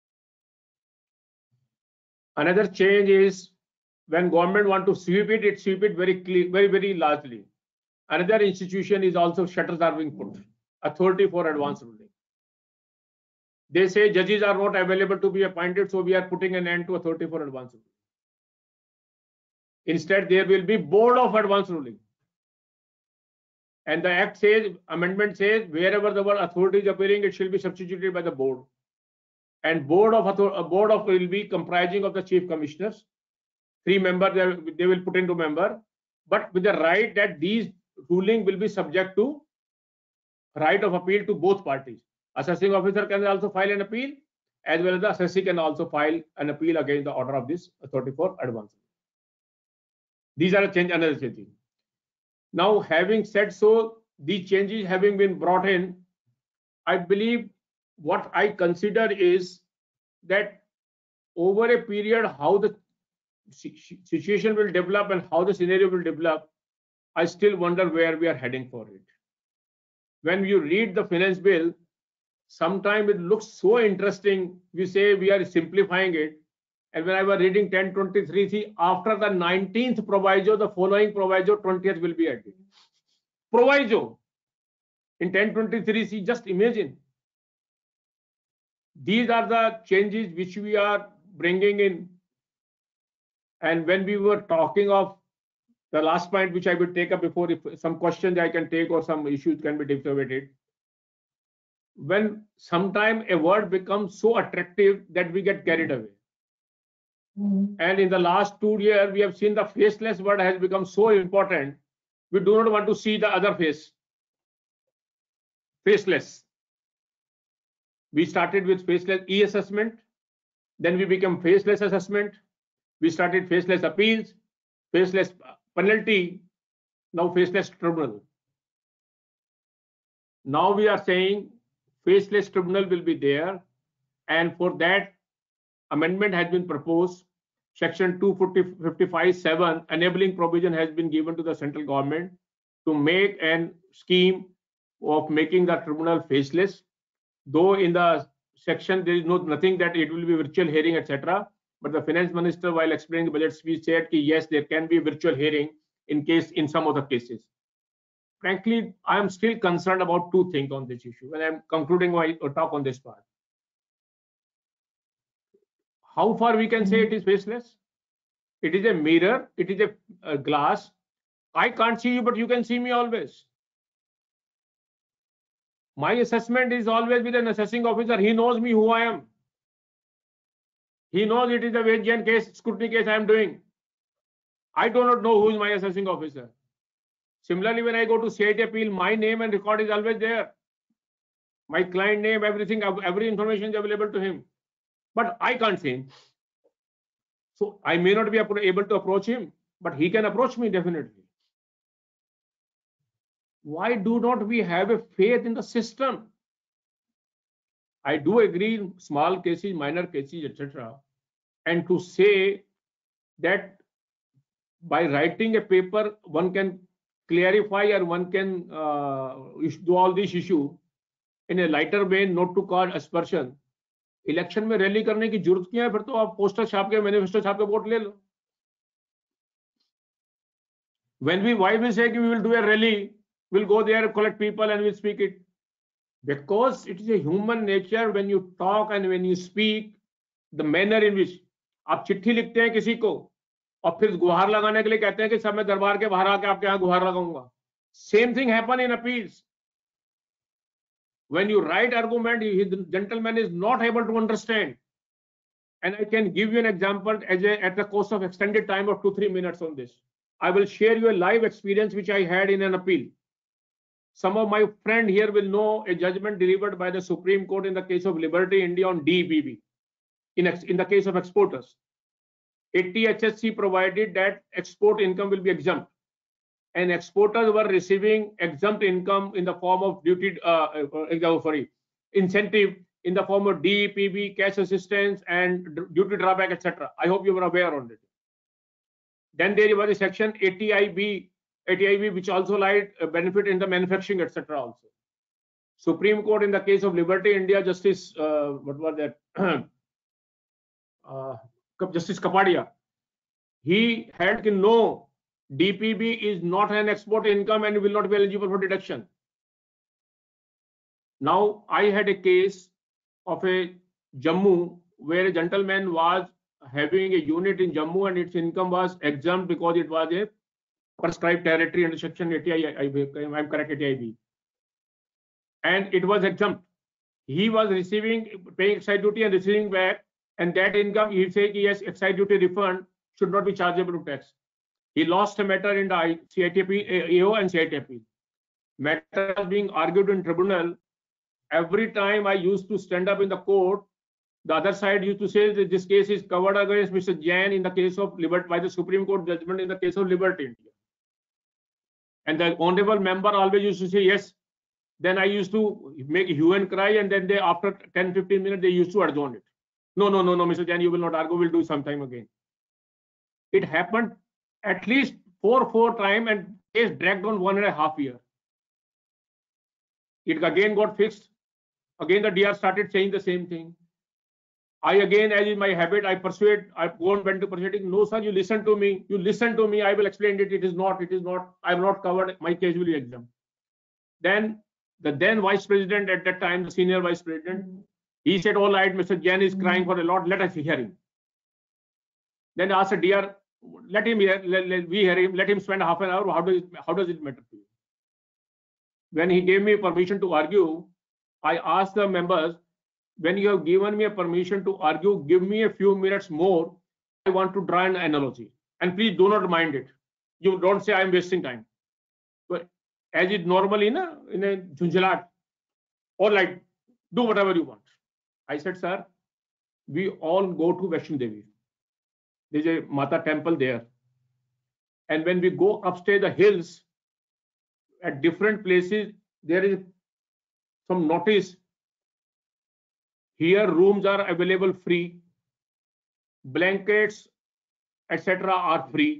Another change is when government want to sweep it, it sweep it very clear, very, very largely. Another institution is also shutters are being put. Authority for advance ruling. They say judges are not available to be appointed, so we are putting an end to authority for advance ruling. Instead, there will be board of advance ruling. And the act says, amendment says, wherever the word authority is appearing, it shall be substituted by the board. And board of a board of will be comprising of the chief commissioners. Three members they, they will put into member, but with the right that these ruling will be subject to right of appeal to both parties. Assessing officer can also file an appeal, as well as the assessee can also file an appeal against the order of this authority for advance. These are a change, another thing. Now, having said so, these changes having been brought in, I believe what I consider is that over a period, how the situation will develop and how the scenario will develop, I still wonder where we are heading for it. When you read the finance bill, sometimes it looks so interesting. We say we are simplifying it. And when I was reading ten twenty-three, see, after the nineteenth proviso, the following proviso, twentieth will be added. Proviso in ten twenty-three, see, just imagine. These are the changes which we are bringing in. And when we were talking of the last point, which I will take up before, if some questions I can take or some issues can be debated. When sometime a word becomes so attractive that we get carried away. Mm-hmm. And in the last two years, we have seen the faceless word has become so important. We do not want to see the other face. Faceless. We started with faceless e-assessment. Then we became faceless assessment. We started faceless appeals, faceless penalty, now faceless tribunal. Now we are saying faceless tribunal will be there, and for that amendment has been proposed. Section two fifty-five seven enabling provision has been given to the central government to make an scheme of making the tribunal faceless. Though in the section there is no nothing that it will be virtual hearing, et cetera. But the finance minister, while explaining the budget speech, said that yes, there can be virtual hearing in case in some of the cases. Frankly, I am still concerned about two things on this issue, and I am concluding my talk on this part. How far we can say it is faceless? It is a mirror, it is a, a glass. I can't see you, but you can see me always. My assessment is always with an assessing officer. He knows me, who I am. He knows it is a Ved Jain case, scrutiny case I am doing. I do not know who is my assessing officer. Similarly, when I go to C I T appeal, my name and record is always there. My client name, everything, every information is available to him. But I can't see him. So I may not be able to approach him, but he can approach me definitely. Why do not we have a faith in the system? I do agree in small cases, minor cases, et cetera. And to say that by writing a paper, one can clarify or one can uh, do all these issues in a lighter way, not to cause aspersion. Election में rally करने की जरूरत क्या है? फिर तो आप poster छाप के, मैनिफेस्टो छाप के वोट ले लो. When we why we say we will do a rally, we'll go there, collect people, and we'll speak it. Because it is a human nature when you talk and when you speak, the manner in which आप चिट्ठी लिखते हैं किसी को और फिर गुहार लगाने के लिए कहते हैं कि सब मैं दरबार के बाहर आके आपके यहाँ गुहार लगाऊंगा. Same thing happen in appeals. When you write argument, the gentleman is not able to understand. And I can give you an example as a, at the cost of extended time of two, three minutes on this. I will share you a live experience which I had in an appeal. Some of my friend here will know a judgment delivered by the Supreme Court in the case of Liberty India on D P P. In, in the case of exporters, A T H S C provided that export income will be exempt, and exporters were receiving exempt income in the form of duty, uh, uh, sorry, incentive in the form of D P P, cash assistance, and duty drawback, et cetera. I hope you were aware on it. Then there was a section A T I B, A T I B, which also lied uh, benefit in the manufacturing, et cetera. Also, Supreme Court in the case of Liberty India, Justice, uh, what was that? uh, Justice Kapadia, he held that no, D P B is not an export income and will not be eligible for deduction. Now, I had a case of a Jammu where a gentleman was having a unit in Jammu and its income was exempt because it was a prescribed territory under section A T I B, I'm correct, A T I B. And it was exempt. He was receiving, paying excise duty and receiving back, and that income, he said, yes, excise duty refund should not be chargeable to tax. He lost a matter in the C I T P, A O and C I T P. Matter was being argued in tribunal. Every time I used to stand up in the court, The other side used to say that this case is covered against Mister Jain in the case of Liberty by the Supreme Court judgment in the case of Liberty India. And the honorable member always used to say yes. Then I used to make hue and cry, and then they, after ten fifteen minutes, they used to adjourn it. No, no, no, no, Mister Jain, you will not argue, we'll do sometime again. It happened at least four, four times, and case dragged on one and a half year. It again got fixed. Again, the D R started saying the same thing. I again, as is my habit, I persuade, I go and went to persuading. No, sir, you listen to me. You listen to me. I will explain it. It is not, it is not. I am not covered. My case will be exempt. Then the then vice president at that time, the senior vice president, he said, all right, Mister Jain is crying for a lot. Let us hear him. Then I asked the D R, let him hear, let, let, we hear him. Let him spend half an hour. How does it, how does it matter to you? When he gave me permission to argue, I asked the members, when you have given me a permission to argue, give me a few minutes more. I want to draw an analogy. And please do not mind it. You don't say I'm wasting time. But as it normally in a, in a junjalat, or like, do whatever you want. I said, sir, we all go to Vaishno Devi. There's a Mata temple there. And when we go upstairs the hills, at different places, there is some notice. Here rooms are available free, blankets, et cetera are free.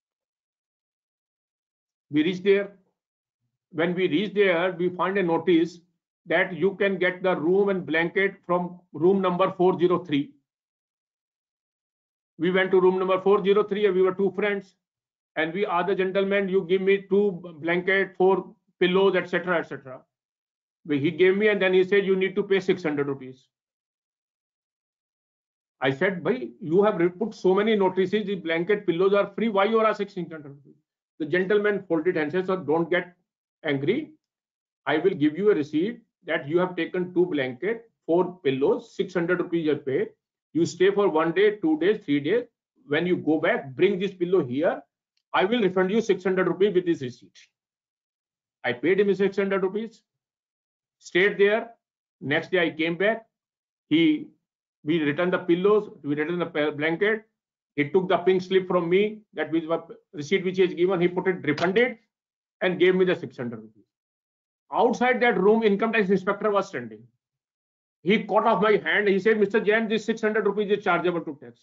We reach there. When we reach there, we find a notice that you can get the room and blanket from room number four oh three. We went to room number four oh three and we were two friends. And we asked the gentleman, you give me two blanket, four pillows, et cetera, et cetera. He gave me, and then he said, you need to pay six hundred rupees. I said, bhai, you have put so many notices, the blanket, pillows are free. Why you are asking six hundred rupees? The gentleman folded hands and said, don't get angry. I will give you a receipt that you have taken two blanket, four pillows, six hundred rupees you pay. You stay for one day, two days, three days. When you go back, bring this pillow here. I will refund you six hundred rupees with this receipt. I paid him six hundred rupees, stayed there. Next day I came back. He, we returned the pillows, we returned the blanket. He took the pink slip from me, that was the receipt which he has given. He put it, refunded, and gave me the six hundred rupees. Outside that room, income tax inspector was standing. He caught off my hand. He said, Mister Jain, this six hundred rupees is chargeable to tax.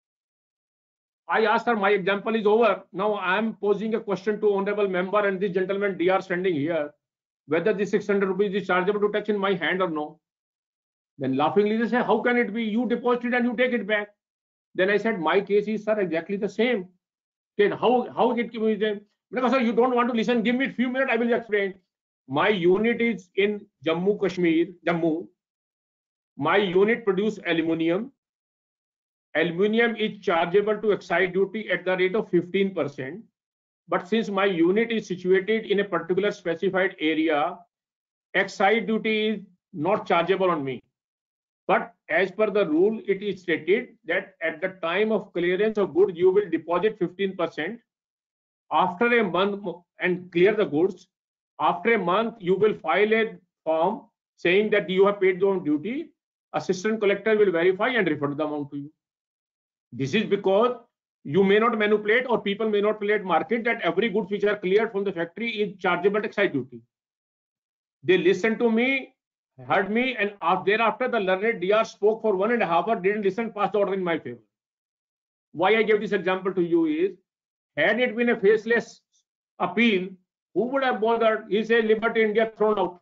I asked her, my example is over. Now I am posing a question to honorable member and this gentleman D R standing here, whether this six hundred rupees is chargeable to tax in my hand or no. Then laughingly they say, how can it be? You deposited and you take it back. Then I said, my case is, sir, exactly the same. Then how, how it can be then? Because sir, you don't want to listen, give me a few minutes, I will explain. My unit is in Jammu, Kashmir, Jammu. My unit produce aluminium. Aluminium is chargeable to excise duty at the rate of fifteen percent. But since my unit is situated in a particular specified area, excise duty is not chargeable on me. But as per the rule, it is stated that at the time of clearance of goods, you will deposit fifteen percent. After a month and clear the goods, after a month, you will file a form saying that you have paid the duty. Assistant collector will verify and refund the amount to you. This is because you may not manipulate or people may not manipulate market that every goods which are cleared from the factory is chargeable excise duty. They listened to me, heard me, and thereafter the learned D R spoke for one and a half hour, didn't listen, passed the order in my favor. Why I gave this example to you is, had it been a faceless appeal, who would have bothered? He said Liberty India thrown out.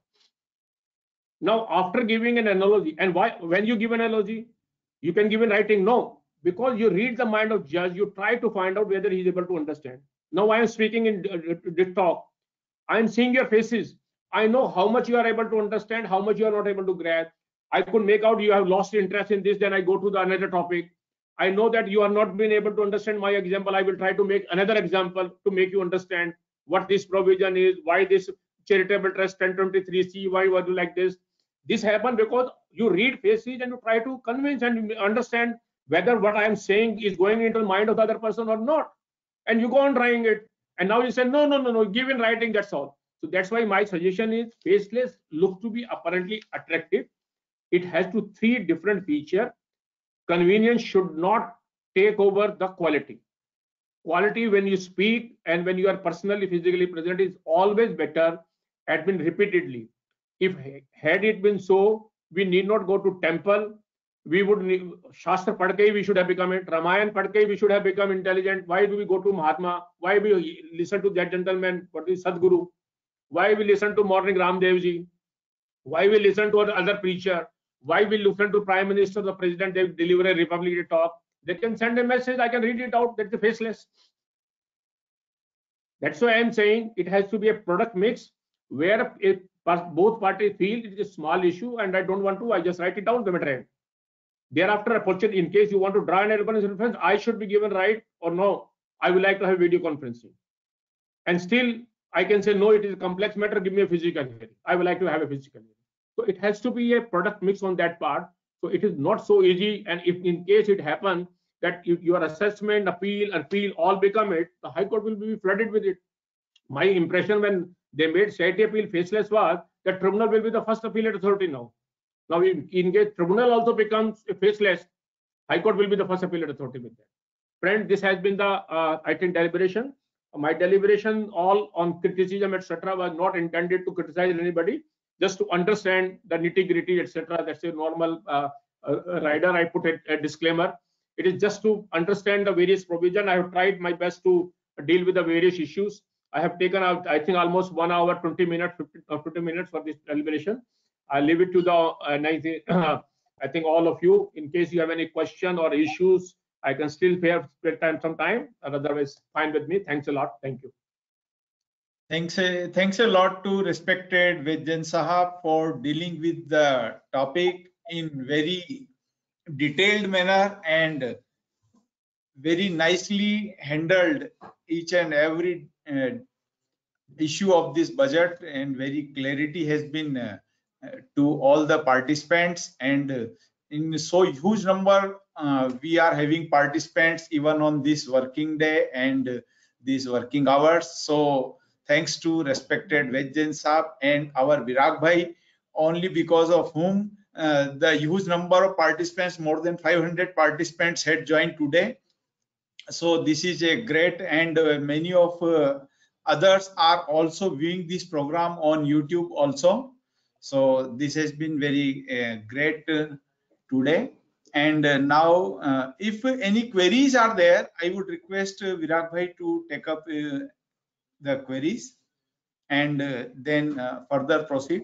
Now, after giving an analogy, and why when you give an analogy, you can give in writing, no. Because you read the mind of judge, you try to find out whether he is able to understand. Now I am speaking in this talk. I am seeing your faces. I know how much you are able to understand, how much you are not able to grasp. I could make out you have lost interest in this, then I go to the another topic. I know that you are not being able to understand my example. I will try to make another example to make you understand what this provision is, why this charitable trust ten twenty-three C, why was you like this. This happened because you read faces and you try to convince and understand whether what I am saying is going into the mind of the other person or not. And you go on trying it. And now you say, no, no, no, no, give in writing, that's all. So that's why my suggestion is faceless look to be apparently attractive. It has to three different features. convenience should not take over the quality. Quality when you speak and when you are personally, physically present is always better, had been repeatedly. If had it been so, we need not go to temple. We would need, Shastra Padke, we should have become it. Ramayan Padke, we should have become intelligent. Why do we go to Mahatma? Why we listen to that gentleman? What is Sadguru? Why we listen to morning Ramdev ji? Why we listen to other preacher? Why we listen to Prime Minister, the President, they deliver a Republic Day talk? They can send a message, I can read it out, that's the faceless. That's why I'm saying it has to be a product mix where if both parties feel it is a small issue and I don't want to, I just write it down the matter. Thereafter, opportunity, in case you want to draw an electronic reference, I should be given right or no, I would like to have video conferencing. And still, I can say, no, it is a complex matter, give me a physical hearing. I would like to have a physical hearing. So it has to be a product mix on that part. So it is not so easy. And if in case it happens that you, your assessment, appeal, appeal all become it, the High Court will be flooded with it. My impression when they made C I T appeal faceless was that tribunal will be the first appellate authority now. Now, in, in case tribunal also becomes faceless, High Court will be the first appellate authority with that. Friend, this has been the, uh, I think, deliberation. My deliberation all on criticism, et cetera, was not intended to criticize anybody, just to understand the nitty-gritty, et cetera. That's a normal uh, uh, rider. I put a, a disclaimer. It is just to understand the various provision. I have tried my best to deal with the various issues. I have taken out, I think, almost one hour, twenty minutes, fifty, uh, fifty minutes for this deliberation. I leave it to the, uh, uh, I think, all of you. In case you have any question or issues, I can still spare time some time. Otherwise, fine with me. Thanks a lot. Thank you. Thanks, uh, thanks a lot to respected Vaidyan Sahab for dealing with the topic in very detailed manner and very nicely handled each and every uh, issue of this budget, and very clarity has been uh, uh, to all the participants, and uh, in so huge number uh, we are having participants even on this working day and uh, these working hours. So thanks to respected Vaidyan Sahab and our Virag Bhai, only because of whom uh, the huge number of participants, more than five hundred participants had joined today. So this is a great, and uh, many of uh, others are also viewing this program on YouTube also. So this has been very uh, great uh, today. And uh, now, uh, if any queries are there, I would request uh, Virag Bhai to take up uh, the queries and uh, then uh, further proceed.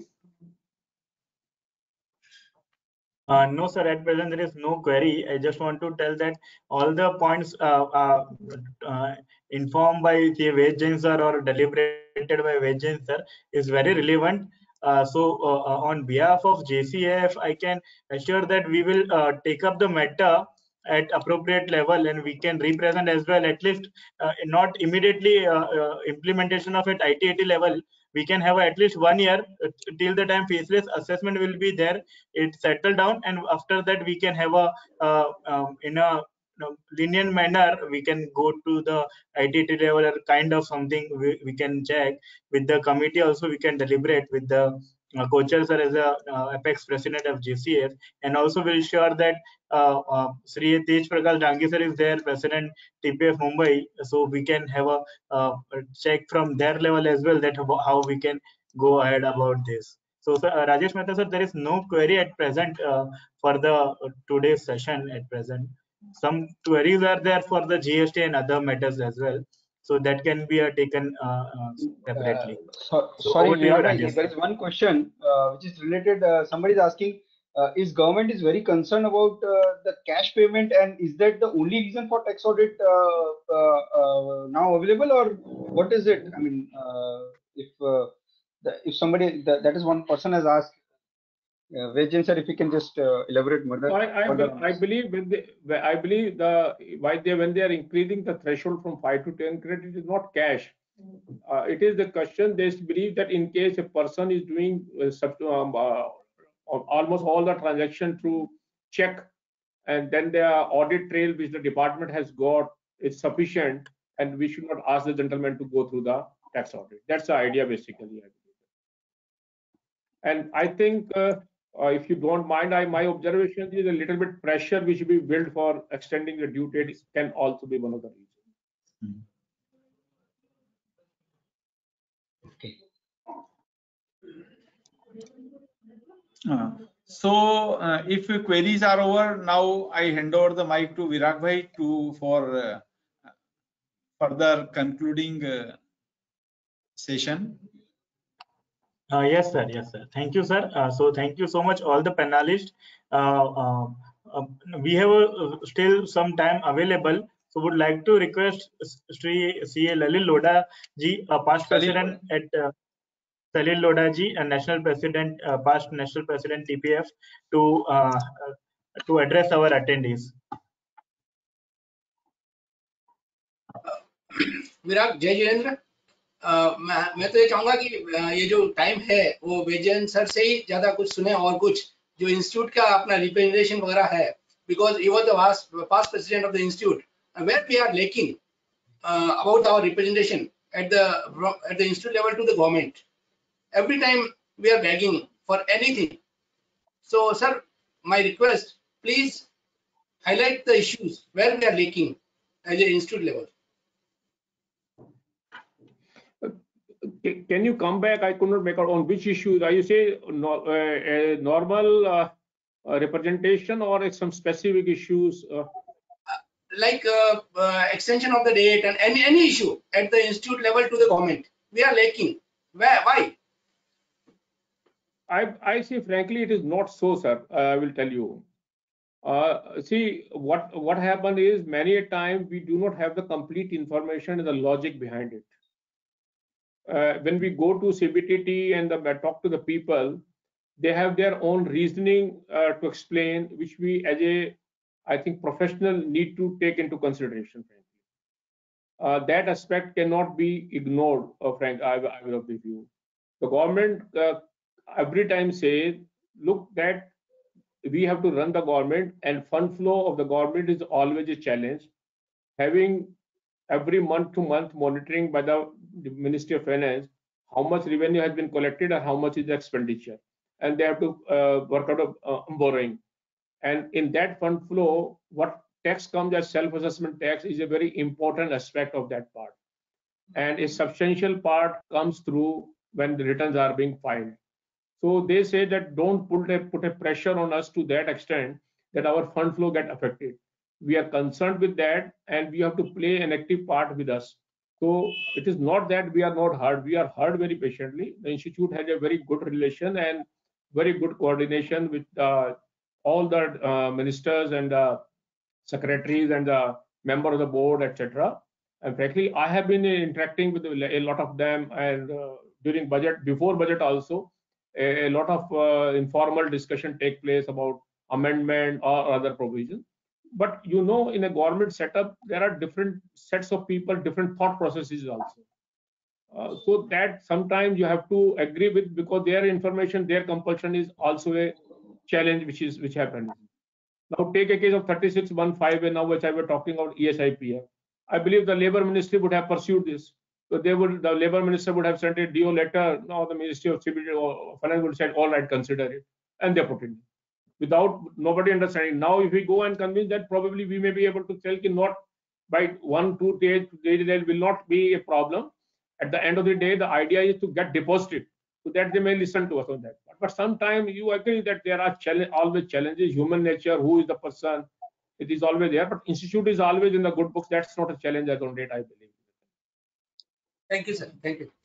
Uh, no, sir. At present, there is no query. I just want to tell that all the points uh, uh, uh, informed by the Ved Jain sir or deliberated by Ved Jain sir is very relevant. Uh, so, uh, on behalf of J C A F, I can assure that we will uh, take up the matter at appropriate level, and we can represent as well. At least, uh, not immediately uh, uh, implementation of at I T A T level. We can have at least one year uh, till the time faceless assessment will be there. It settle down, and after that we can have a uh, um, in a you know, lenient manner. We can go to the I T T level or kind of something. We, we can check with the committee. Also, we can deliberate with the uh, co-chair sir as a uh, apex president of J C F, and also will ensure that uh, uh, Sri Tej Prakash Dangi sir is there, president T P F Mumbai. So we can have a, uh, a check from their level as well, that how we can go ahead about this. So, sir, uh, Rajesh Mehta sir, there is no query at present uh, for the uh, today's session at present. Some queries are there for the G S T and other matters as well. So that can be uh, taken uh, uh, separately. Uh, so, So sorry, over to you, Virag, Rajesh. there is one question uh, which is related. Uh, somebody is asking, uh, is government is very concerned about uh, the cash payment, and is that the only reason for tax audit uh, uh, uh, now available, or what is it? I mean, uh, if uh, the, if somebody that, that is one person has asked, uh, Vaidyan sir, if you can just uh, elaborate more. I, I, I believe when they, I believe the why they when they are increasing the threshold from five to ten credit, it is not cash. Uh, it is the question. They believe that in case a person is doing uh, sub, um, uh, almost all the transaction through check, and then the audit trail which the department has got is sufficient, and we should not ask the gentleman to go through the tax audit. That's the idea basically. I believe. And I think uh, uh, if you don't mind, I my observation is a little bit pressure which we build for extending the due date can also be one of the reasons. Okay. Uh, so, uh, if queries are over, now I hand over the mic to Virag Bhai to for uh, further concluding uh, session. Uh, yes, sir. Yes, sir. Thank you, sir. Uh, so thank you so much, all the panelists. Uh, uh, uh, we have uh, still some time available. So would like to request Sri C A Lalil Lodha ji, uh, past Salil president at uh, Salil Lodha ji, and national president, uh, past national president T P F, to uh, uh, to address our attendees. विराग, जय Jitendra. Uh, मैं, मैं तो ये चाहूंगा कि uh, ये जो time है वो विजयन सर से ही ज्यादा कुछ सुने और कुछ जो इंस्टीट्यूट का अपना रिप्रेजेंटेशन वगैरह है, because you was the past president of the institute, where we are talking about our representation at the at the institute level to the government. Every time we are begging for anything. So sir, my request, please highlight the issues where we are leaking at the institute level. Can you come back? I could not make out on which issues. Are you say no, uh, a normal uh, uh, representation or some specific issues? Uh? Uh, like uh, uh, extension of the date and any any issue at the institute level to the government, we are lacking. Where? Why? I I see. Frankly, it is not so, sir. Uh, I will tell you. Uh, see, what what happened is many a time we do not have the complete information and the logic behind it. Uh, when we go to C B T T and the, talk to the people, they have their own reasoning uh, to explain, which we as a, I think, professional need to take into consideration. Frankly, uh, that aspect cannot be ignored. Uh, Frank, I, I will of the view. The government uh, every time says, look, that we have to run the government, and fund flow of the government is always a challenge. Having every month to month monitoring by the Ministry of Finance, how much revenue has been collected and how much is the expenditure, and they have to uh, work out of uh, borrowing. And in that fund flow, what tax comes as self-assessment tax is a very important aspect of that part, and a substantial part comes through when the returns are being filed. So they say that don't put a put a pressure on us to that extent that our fund flow get affected. We are concerned with that, and we have to play an active part with us. So it is not that we are not heard. We are heard very patiently. The institute has a very good relation and very good coordination with uh, all the uh, ministers and uh, secretaries and the member of the board, et cetera. And frankly, I have been interacting with a lot of them, and uh, during budget, before budget also, a, a lot of uh, informal discussion take place about amendment or other provisions. But you know, in a government setup, there are different sets of people, different thought processes also. Uh, so that sometimes you have to agree with, because their information, their compulsion is also a challenge which is which happens. Now take a case of thirty-six fifteen, and now which I were talking about E S I P F. I believe the Labour Ministry would have pursued this. So they would, the Labour Minister would have sent a D O letter. Now the Ministry of Civil or Finance would say, all right, consider it, and they put it in. Without nobody understanding. Now, if we go and convince that, probably we may be able to tell that not by one, two days, there will not be a problem. At the end of the day, the idea is to get deposited, so that they may listen to us on that. But sometimes you agree that there are challenge, always challenges, human nature, who is the person, it is always there. But institute is always in the good books. That's not a challenge as on date, I believe. Thank you, sir. Thank you.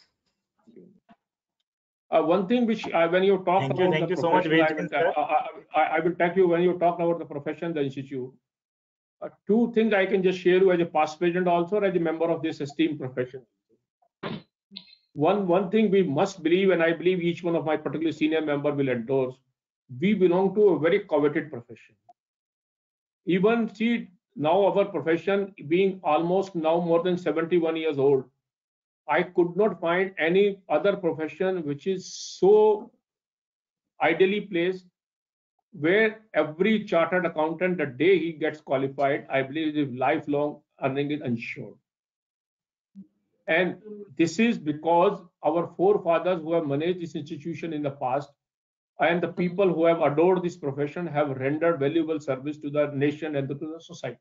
Uh, one thing which uh, when you talk Thank about you, thank the you so much, profession, I will, Vijay, uh, I, I, I will tell you when you talk about the profession, the institute. Uh, two things I can just share you as a past president, also as a member of this esteemed profession. One one thing we must believe, and I believe each one of my particularly senior member will endorse, we belong to a very coveted profession. Even see now our profession being almost now more than seventy-one years old, I could not find any other profession which is so ideally placed, where every chartered accountant, the day he gets qualified, I believe his lifelong earning is ensured. And this is because our forefathers who have managed this institution in the past and the people who have adored this profession have rendered valuable service to the nation and to the society.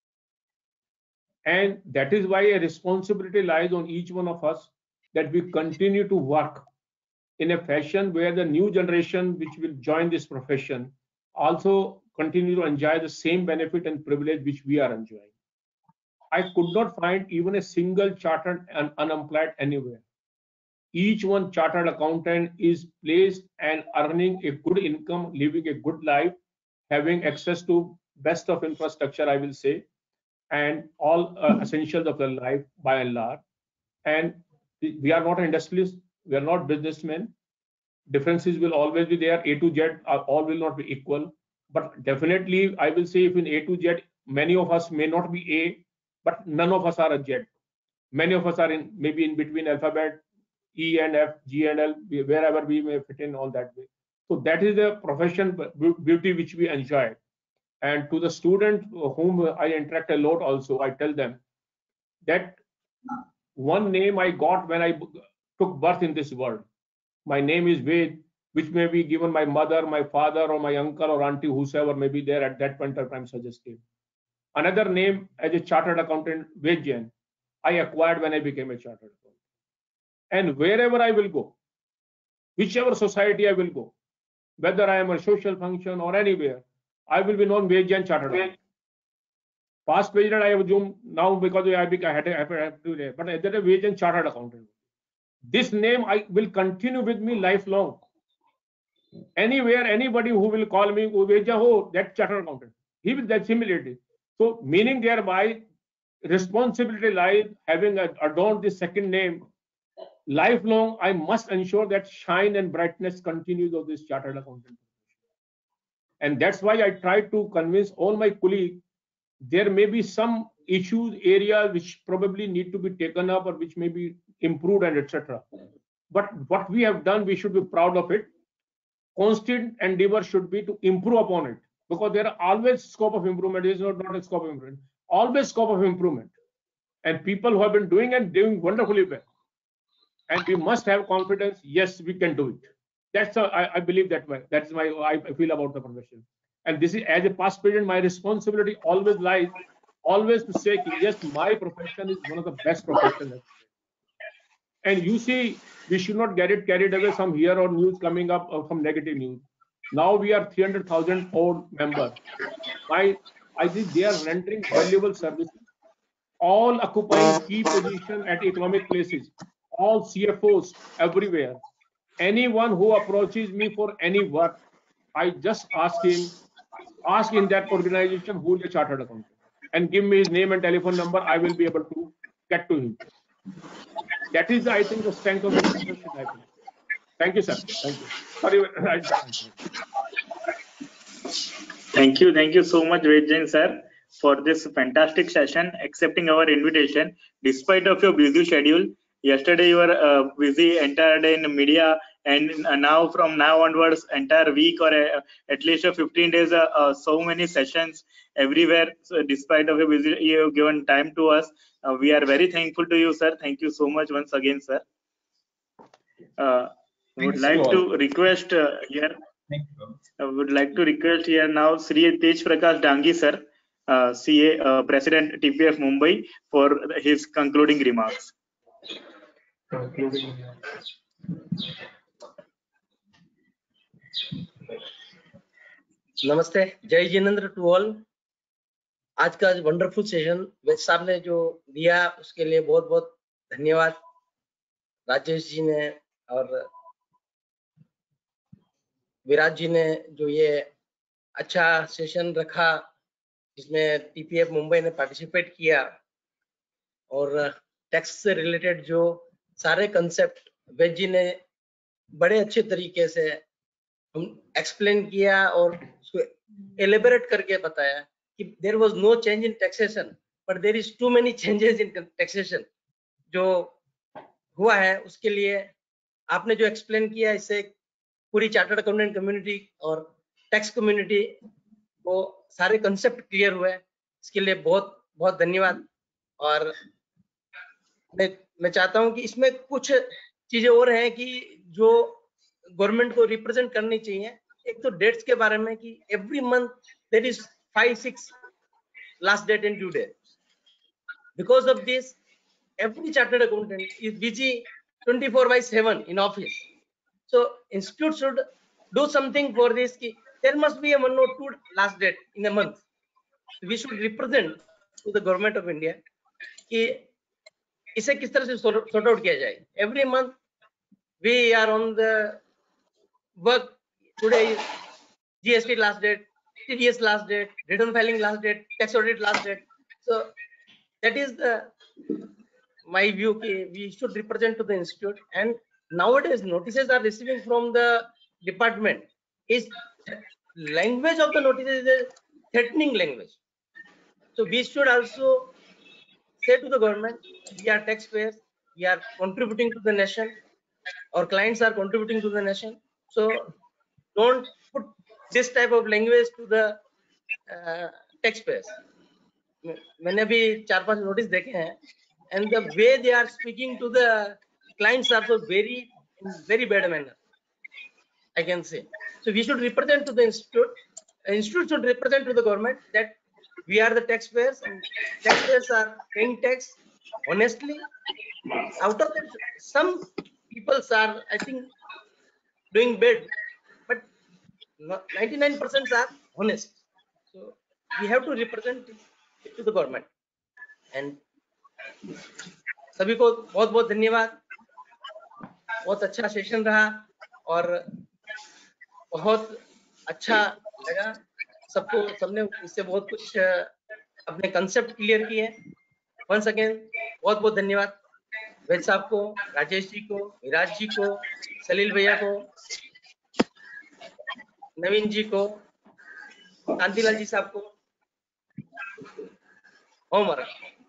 And that is why a responsibility lies on each one of us that we continue to work in a fashion where the new generation which will join this profession also continue to enjoy the same benefit and privilege which we are enjoying. I could not find even a single chartered and unemployed anywhere. Each one chartered accountant is placed and earning a good income, living a good life, having access to best of infrastructure, I will say, and all uh, essentials of their life by and large. And we are not industrialists, we are not businessmen. Differences will always be there. A to Z are, all will not be equal. But definitely, I will say if in A to Z, many of us may not be A, but none of us are a Z. Many of us are in maybe in between alphabet, E and F, G and L, wherever we may fit in all that way. So that is the profession beauty which we enjoy. And to the student whom I interact a lot also, I tell them that one name I got when I took birth in this world. My name is Ved, which may be given my mother, my father, or my uncle or auntie, whosoever may be there at that point of time suggested. Another name as a chartered accountant, Ved Jain, I acquired when I became a chartered accountant. And wherever I will go, whichever society I will go, whether I am a social function or anywhere, I will be known Ved Jain chartered accountant. Past president I have assumed now because I had to do, but there is Ved Jain chartered accountant. This name I will continue with me lifelong. Anywhere, anybody who will call me, oh, that chartered accountant, he will that similarity. So, meaning thereby, responsibility lies having adorned this second name. Lifelong, I must ensure that shine and brightness continues of this chartered accountant. And that's why I try to convince all my colleagues. There may be some issues, areas which probably need to be taken up or which may be improved and et cetera. But what we have done, we should be proud of it. Constant endeavor should be to improve upon it, because there are always scope of improvement. There is not, not a scope of improvement. Always scope of improvement. And people who have been doing and doing wonderfully well. And we must have confidence. Yes, we can do it. That's how I, I believe that way. That's my I feel about the profession. And this is, as a past president, my responsibility always lies, always to say, yes, my profession is one of the best professions. And you see, we should not get it carried away some here or news coming up or some negative news. Now we are three hundred thousand old members. I, I think they are rendering valuable services, all occupying key position at economic places, all C F Os everywhere. Anyone who approaches me for any work, I just ask him, ask in that organization who is a chartered accountant, and give me his name and telephone number. I will be able to get to him. That is, I think, the strength of the profession. Thank you, sir. Thank you. Sorry. Thank you. Thank you so much, Ved Jain, sir, for this fantastic session, accepting our invitation despite of your busy schedule. Yesterday you were uh, busy entire day in media, and now from now onwards, entire week or uh, at least uh, fifteen days, uh, uh, so many sessions everywhere. So despite of your busy, you have given time to us. Uh, we are very thankful to you, sir. Thank you so much once again, sir. Uh, would like to request uh, here. I uh, would like to request here now Sri Tej Prakash Dangi, sir, uh, C A, uh, President T P F Mumbai, for his concluding remarks. नमस्ते, जय Jinendra to all. आज का wonderful session वेद साहब ने जो दिया उसके लिए बहुत बहुत धन्यवाद। राजेश जी ने और विराट जी ने जो ये अच्छा सेशन रखा, जिसमें टीपीएफ मुंबई ने पार्टिसिपेट किया, और टैक्स से रिलेटेड जो सारे कंसेप्ट वेद जी ने बड़े अच्छे तरीके से हम एक्सप्लेन किया और उसको एलिबरेट करके बताया कि there was no change in taxation but there is too many changes in taxation. जो हुआ है उसके लिए आपने जो एक्सप्लेन किया, इससे पूरी चार्टर्ड अकाउंटेंट कम्युनिटी और टैक्स कम्युनिटी को सारे कंसेप्ट क्लियर हुए। इसके लिए बहुत बहुत धन्यवाद। और मैं मैं चाहता हूं कि इसमें कुछ चीजें और हैं कि जो गवर्नमेंट को रिप्रेजेंट करनी चाहिए। एक तो डेट्स के बारे में कि every month there is five six last date in due date. Because of this every chartered accountant is busy twenty-four by seven in office. So institute should do something for this. Ki there must be a one or two last date in a month. We should represent to the government of India कि इसे किस तरह से sort out किया जाए। Every month we are on the work. Today is G S T last date, T D S last date, return filing last date, tax audit last date. So that is the my view ki we should represent to the institute. And nowadays notices are receiving from the department is language of the notices is a threatening language. So we should also say to the government, we are taxpayers, we are contributing to the nation, our clients are contributing to the nation, so don't put this type of language to the uh, taxpayers. मैंने भी चार पांच notice देखे हैं, and the way they are speaking to the clients are so very in very bad manner, I can say. So we should represent to the institute. The institute should represent to the government that we are the taxpayers and taxpayers are paying tax honestly. Out of that, some people are, I think, doing bad, but ninety-nine percent are honest. So we have to represent it to the government. And सभी को बहुत बहुत धन्यवाद। बहुत अच्छा session रहा और बहुत अच्छा लगा सबको, सबने इससे बहुत कुछ अपने कंसेप्ट क्लियर किए। वंस अगेन बहुत बहुत धन्यवाद वैद साहब को, राजेश जी को, विराज जी को, सलील भैया को, नवीन जी को, कांतिलाल जी साहब को। ओम हरा।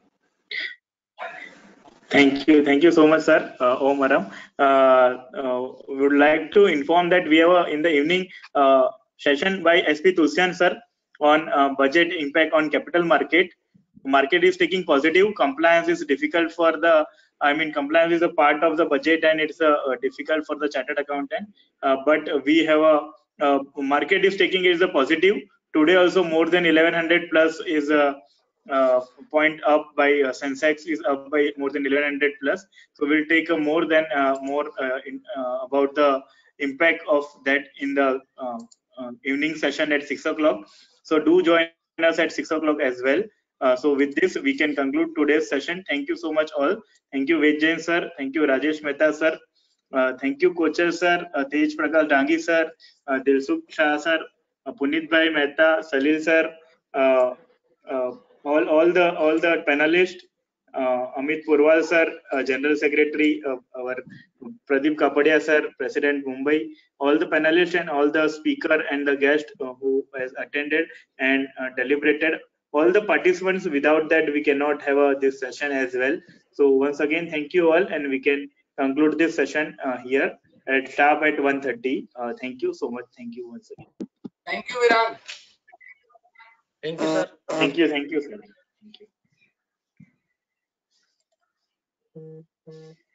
Thank you. Thank you so much, sir. Uh, Om Aram. Uh, uh, we would like to inform that we have a, in the evening uh, session by S P Tulsian, sir, on uh, budget impact on capital market. Market is taking positive. Compliance is difficult for the, I mean, compliance is a part of the budget and it's uh, uh, difficult for the chartered accountant. Uh, but we have a, uh, market is taking it as a positive. Today also more than eleven hundred plus is a, Uh, point up by uh, Sensex is up by more than eleven hundred plus. So we'll take a more than uh, more uh, in, uh, about the impact of that in the uh, uh, evening session at six o'clock. So do join us at six o'clock as well. Uh, so with this we can conclude today's session. Thank you so much all. Thank you Ved Jain sir. Thank you Rajesh Mehta sir. Uh, thank you Kocher sir. Uh, Tej Prakash Dangi sir. Uh, Dilsukh Shah sir. Uh, Punit Bhai Mehta. Salil sir. Uh, uh, all all the all the panelists, uh, Amit Purwal sir, uh, General Secretary, uh, our Pradeep Kapadia sir, President Mumbai, all the panelists and all the speaker and the guest uh, who has attended and uh, deliberated, all the participants. Without that we cannot have uh, this session as well. So once again thank you all, and we can conclude this session uh, here at sharp at one thirty. Uh, thank you so much. Thank you once again. Thank you, Virag. Thank you, sir. Thank you, thank you, sir. Thank you.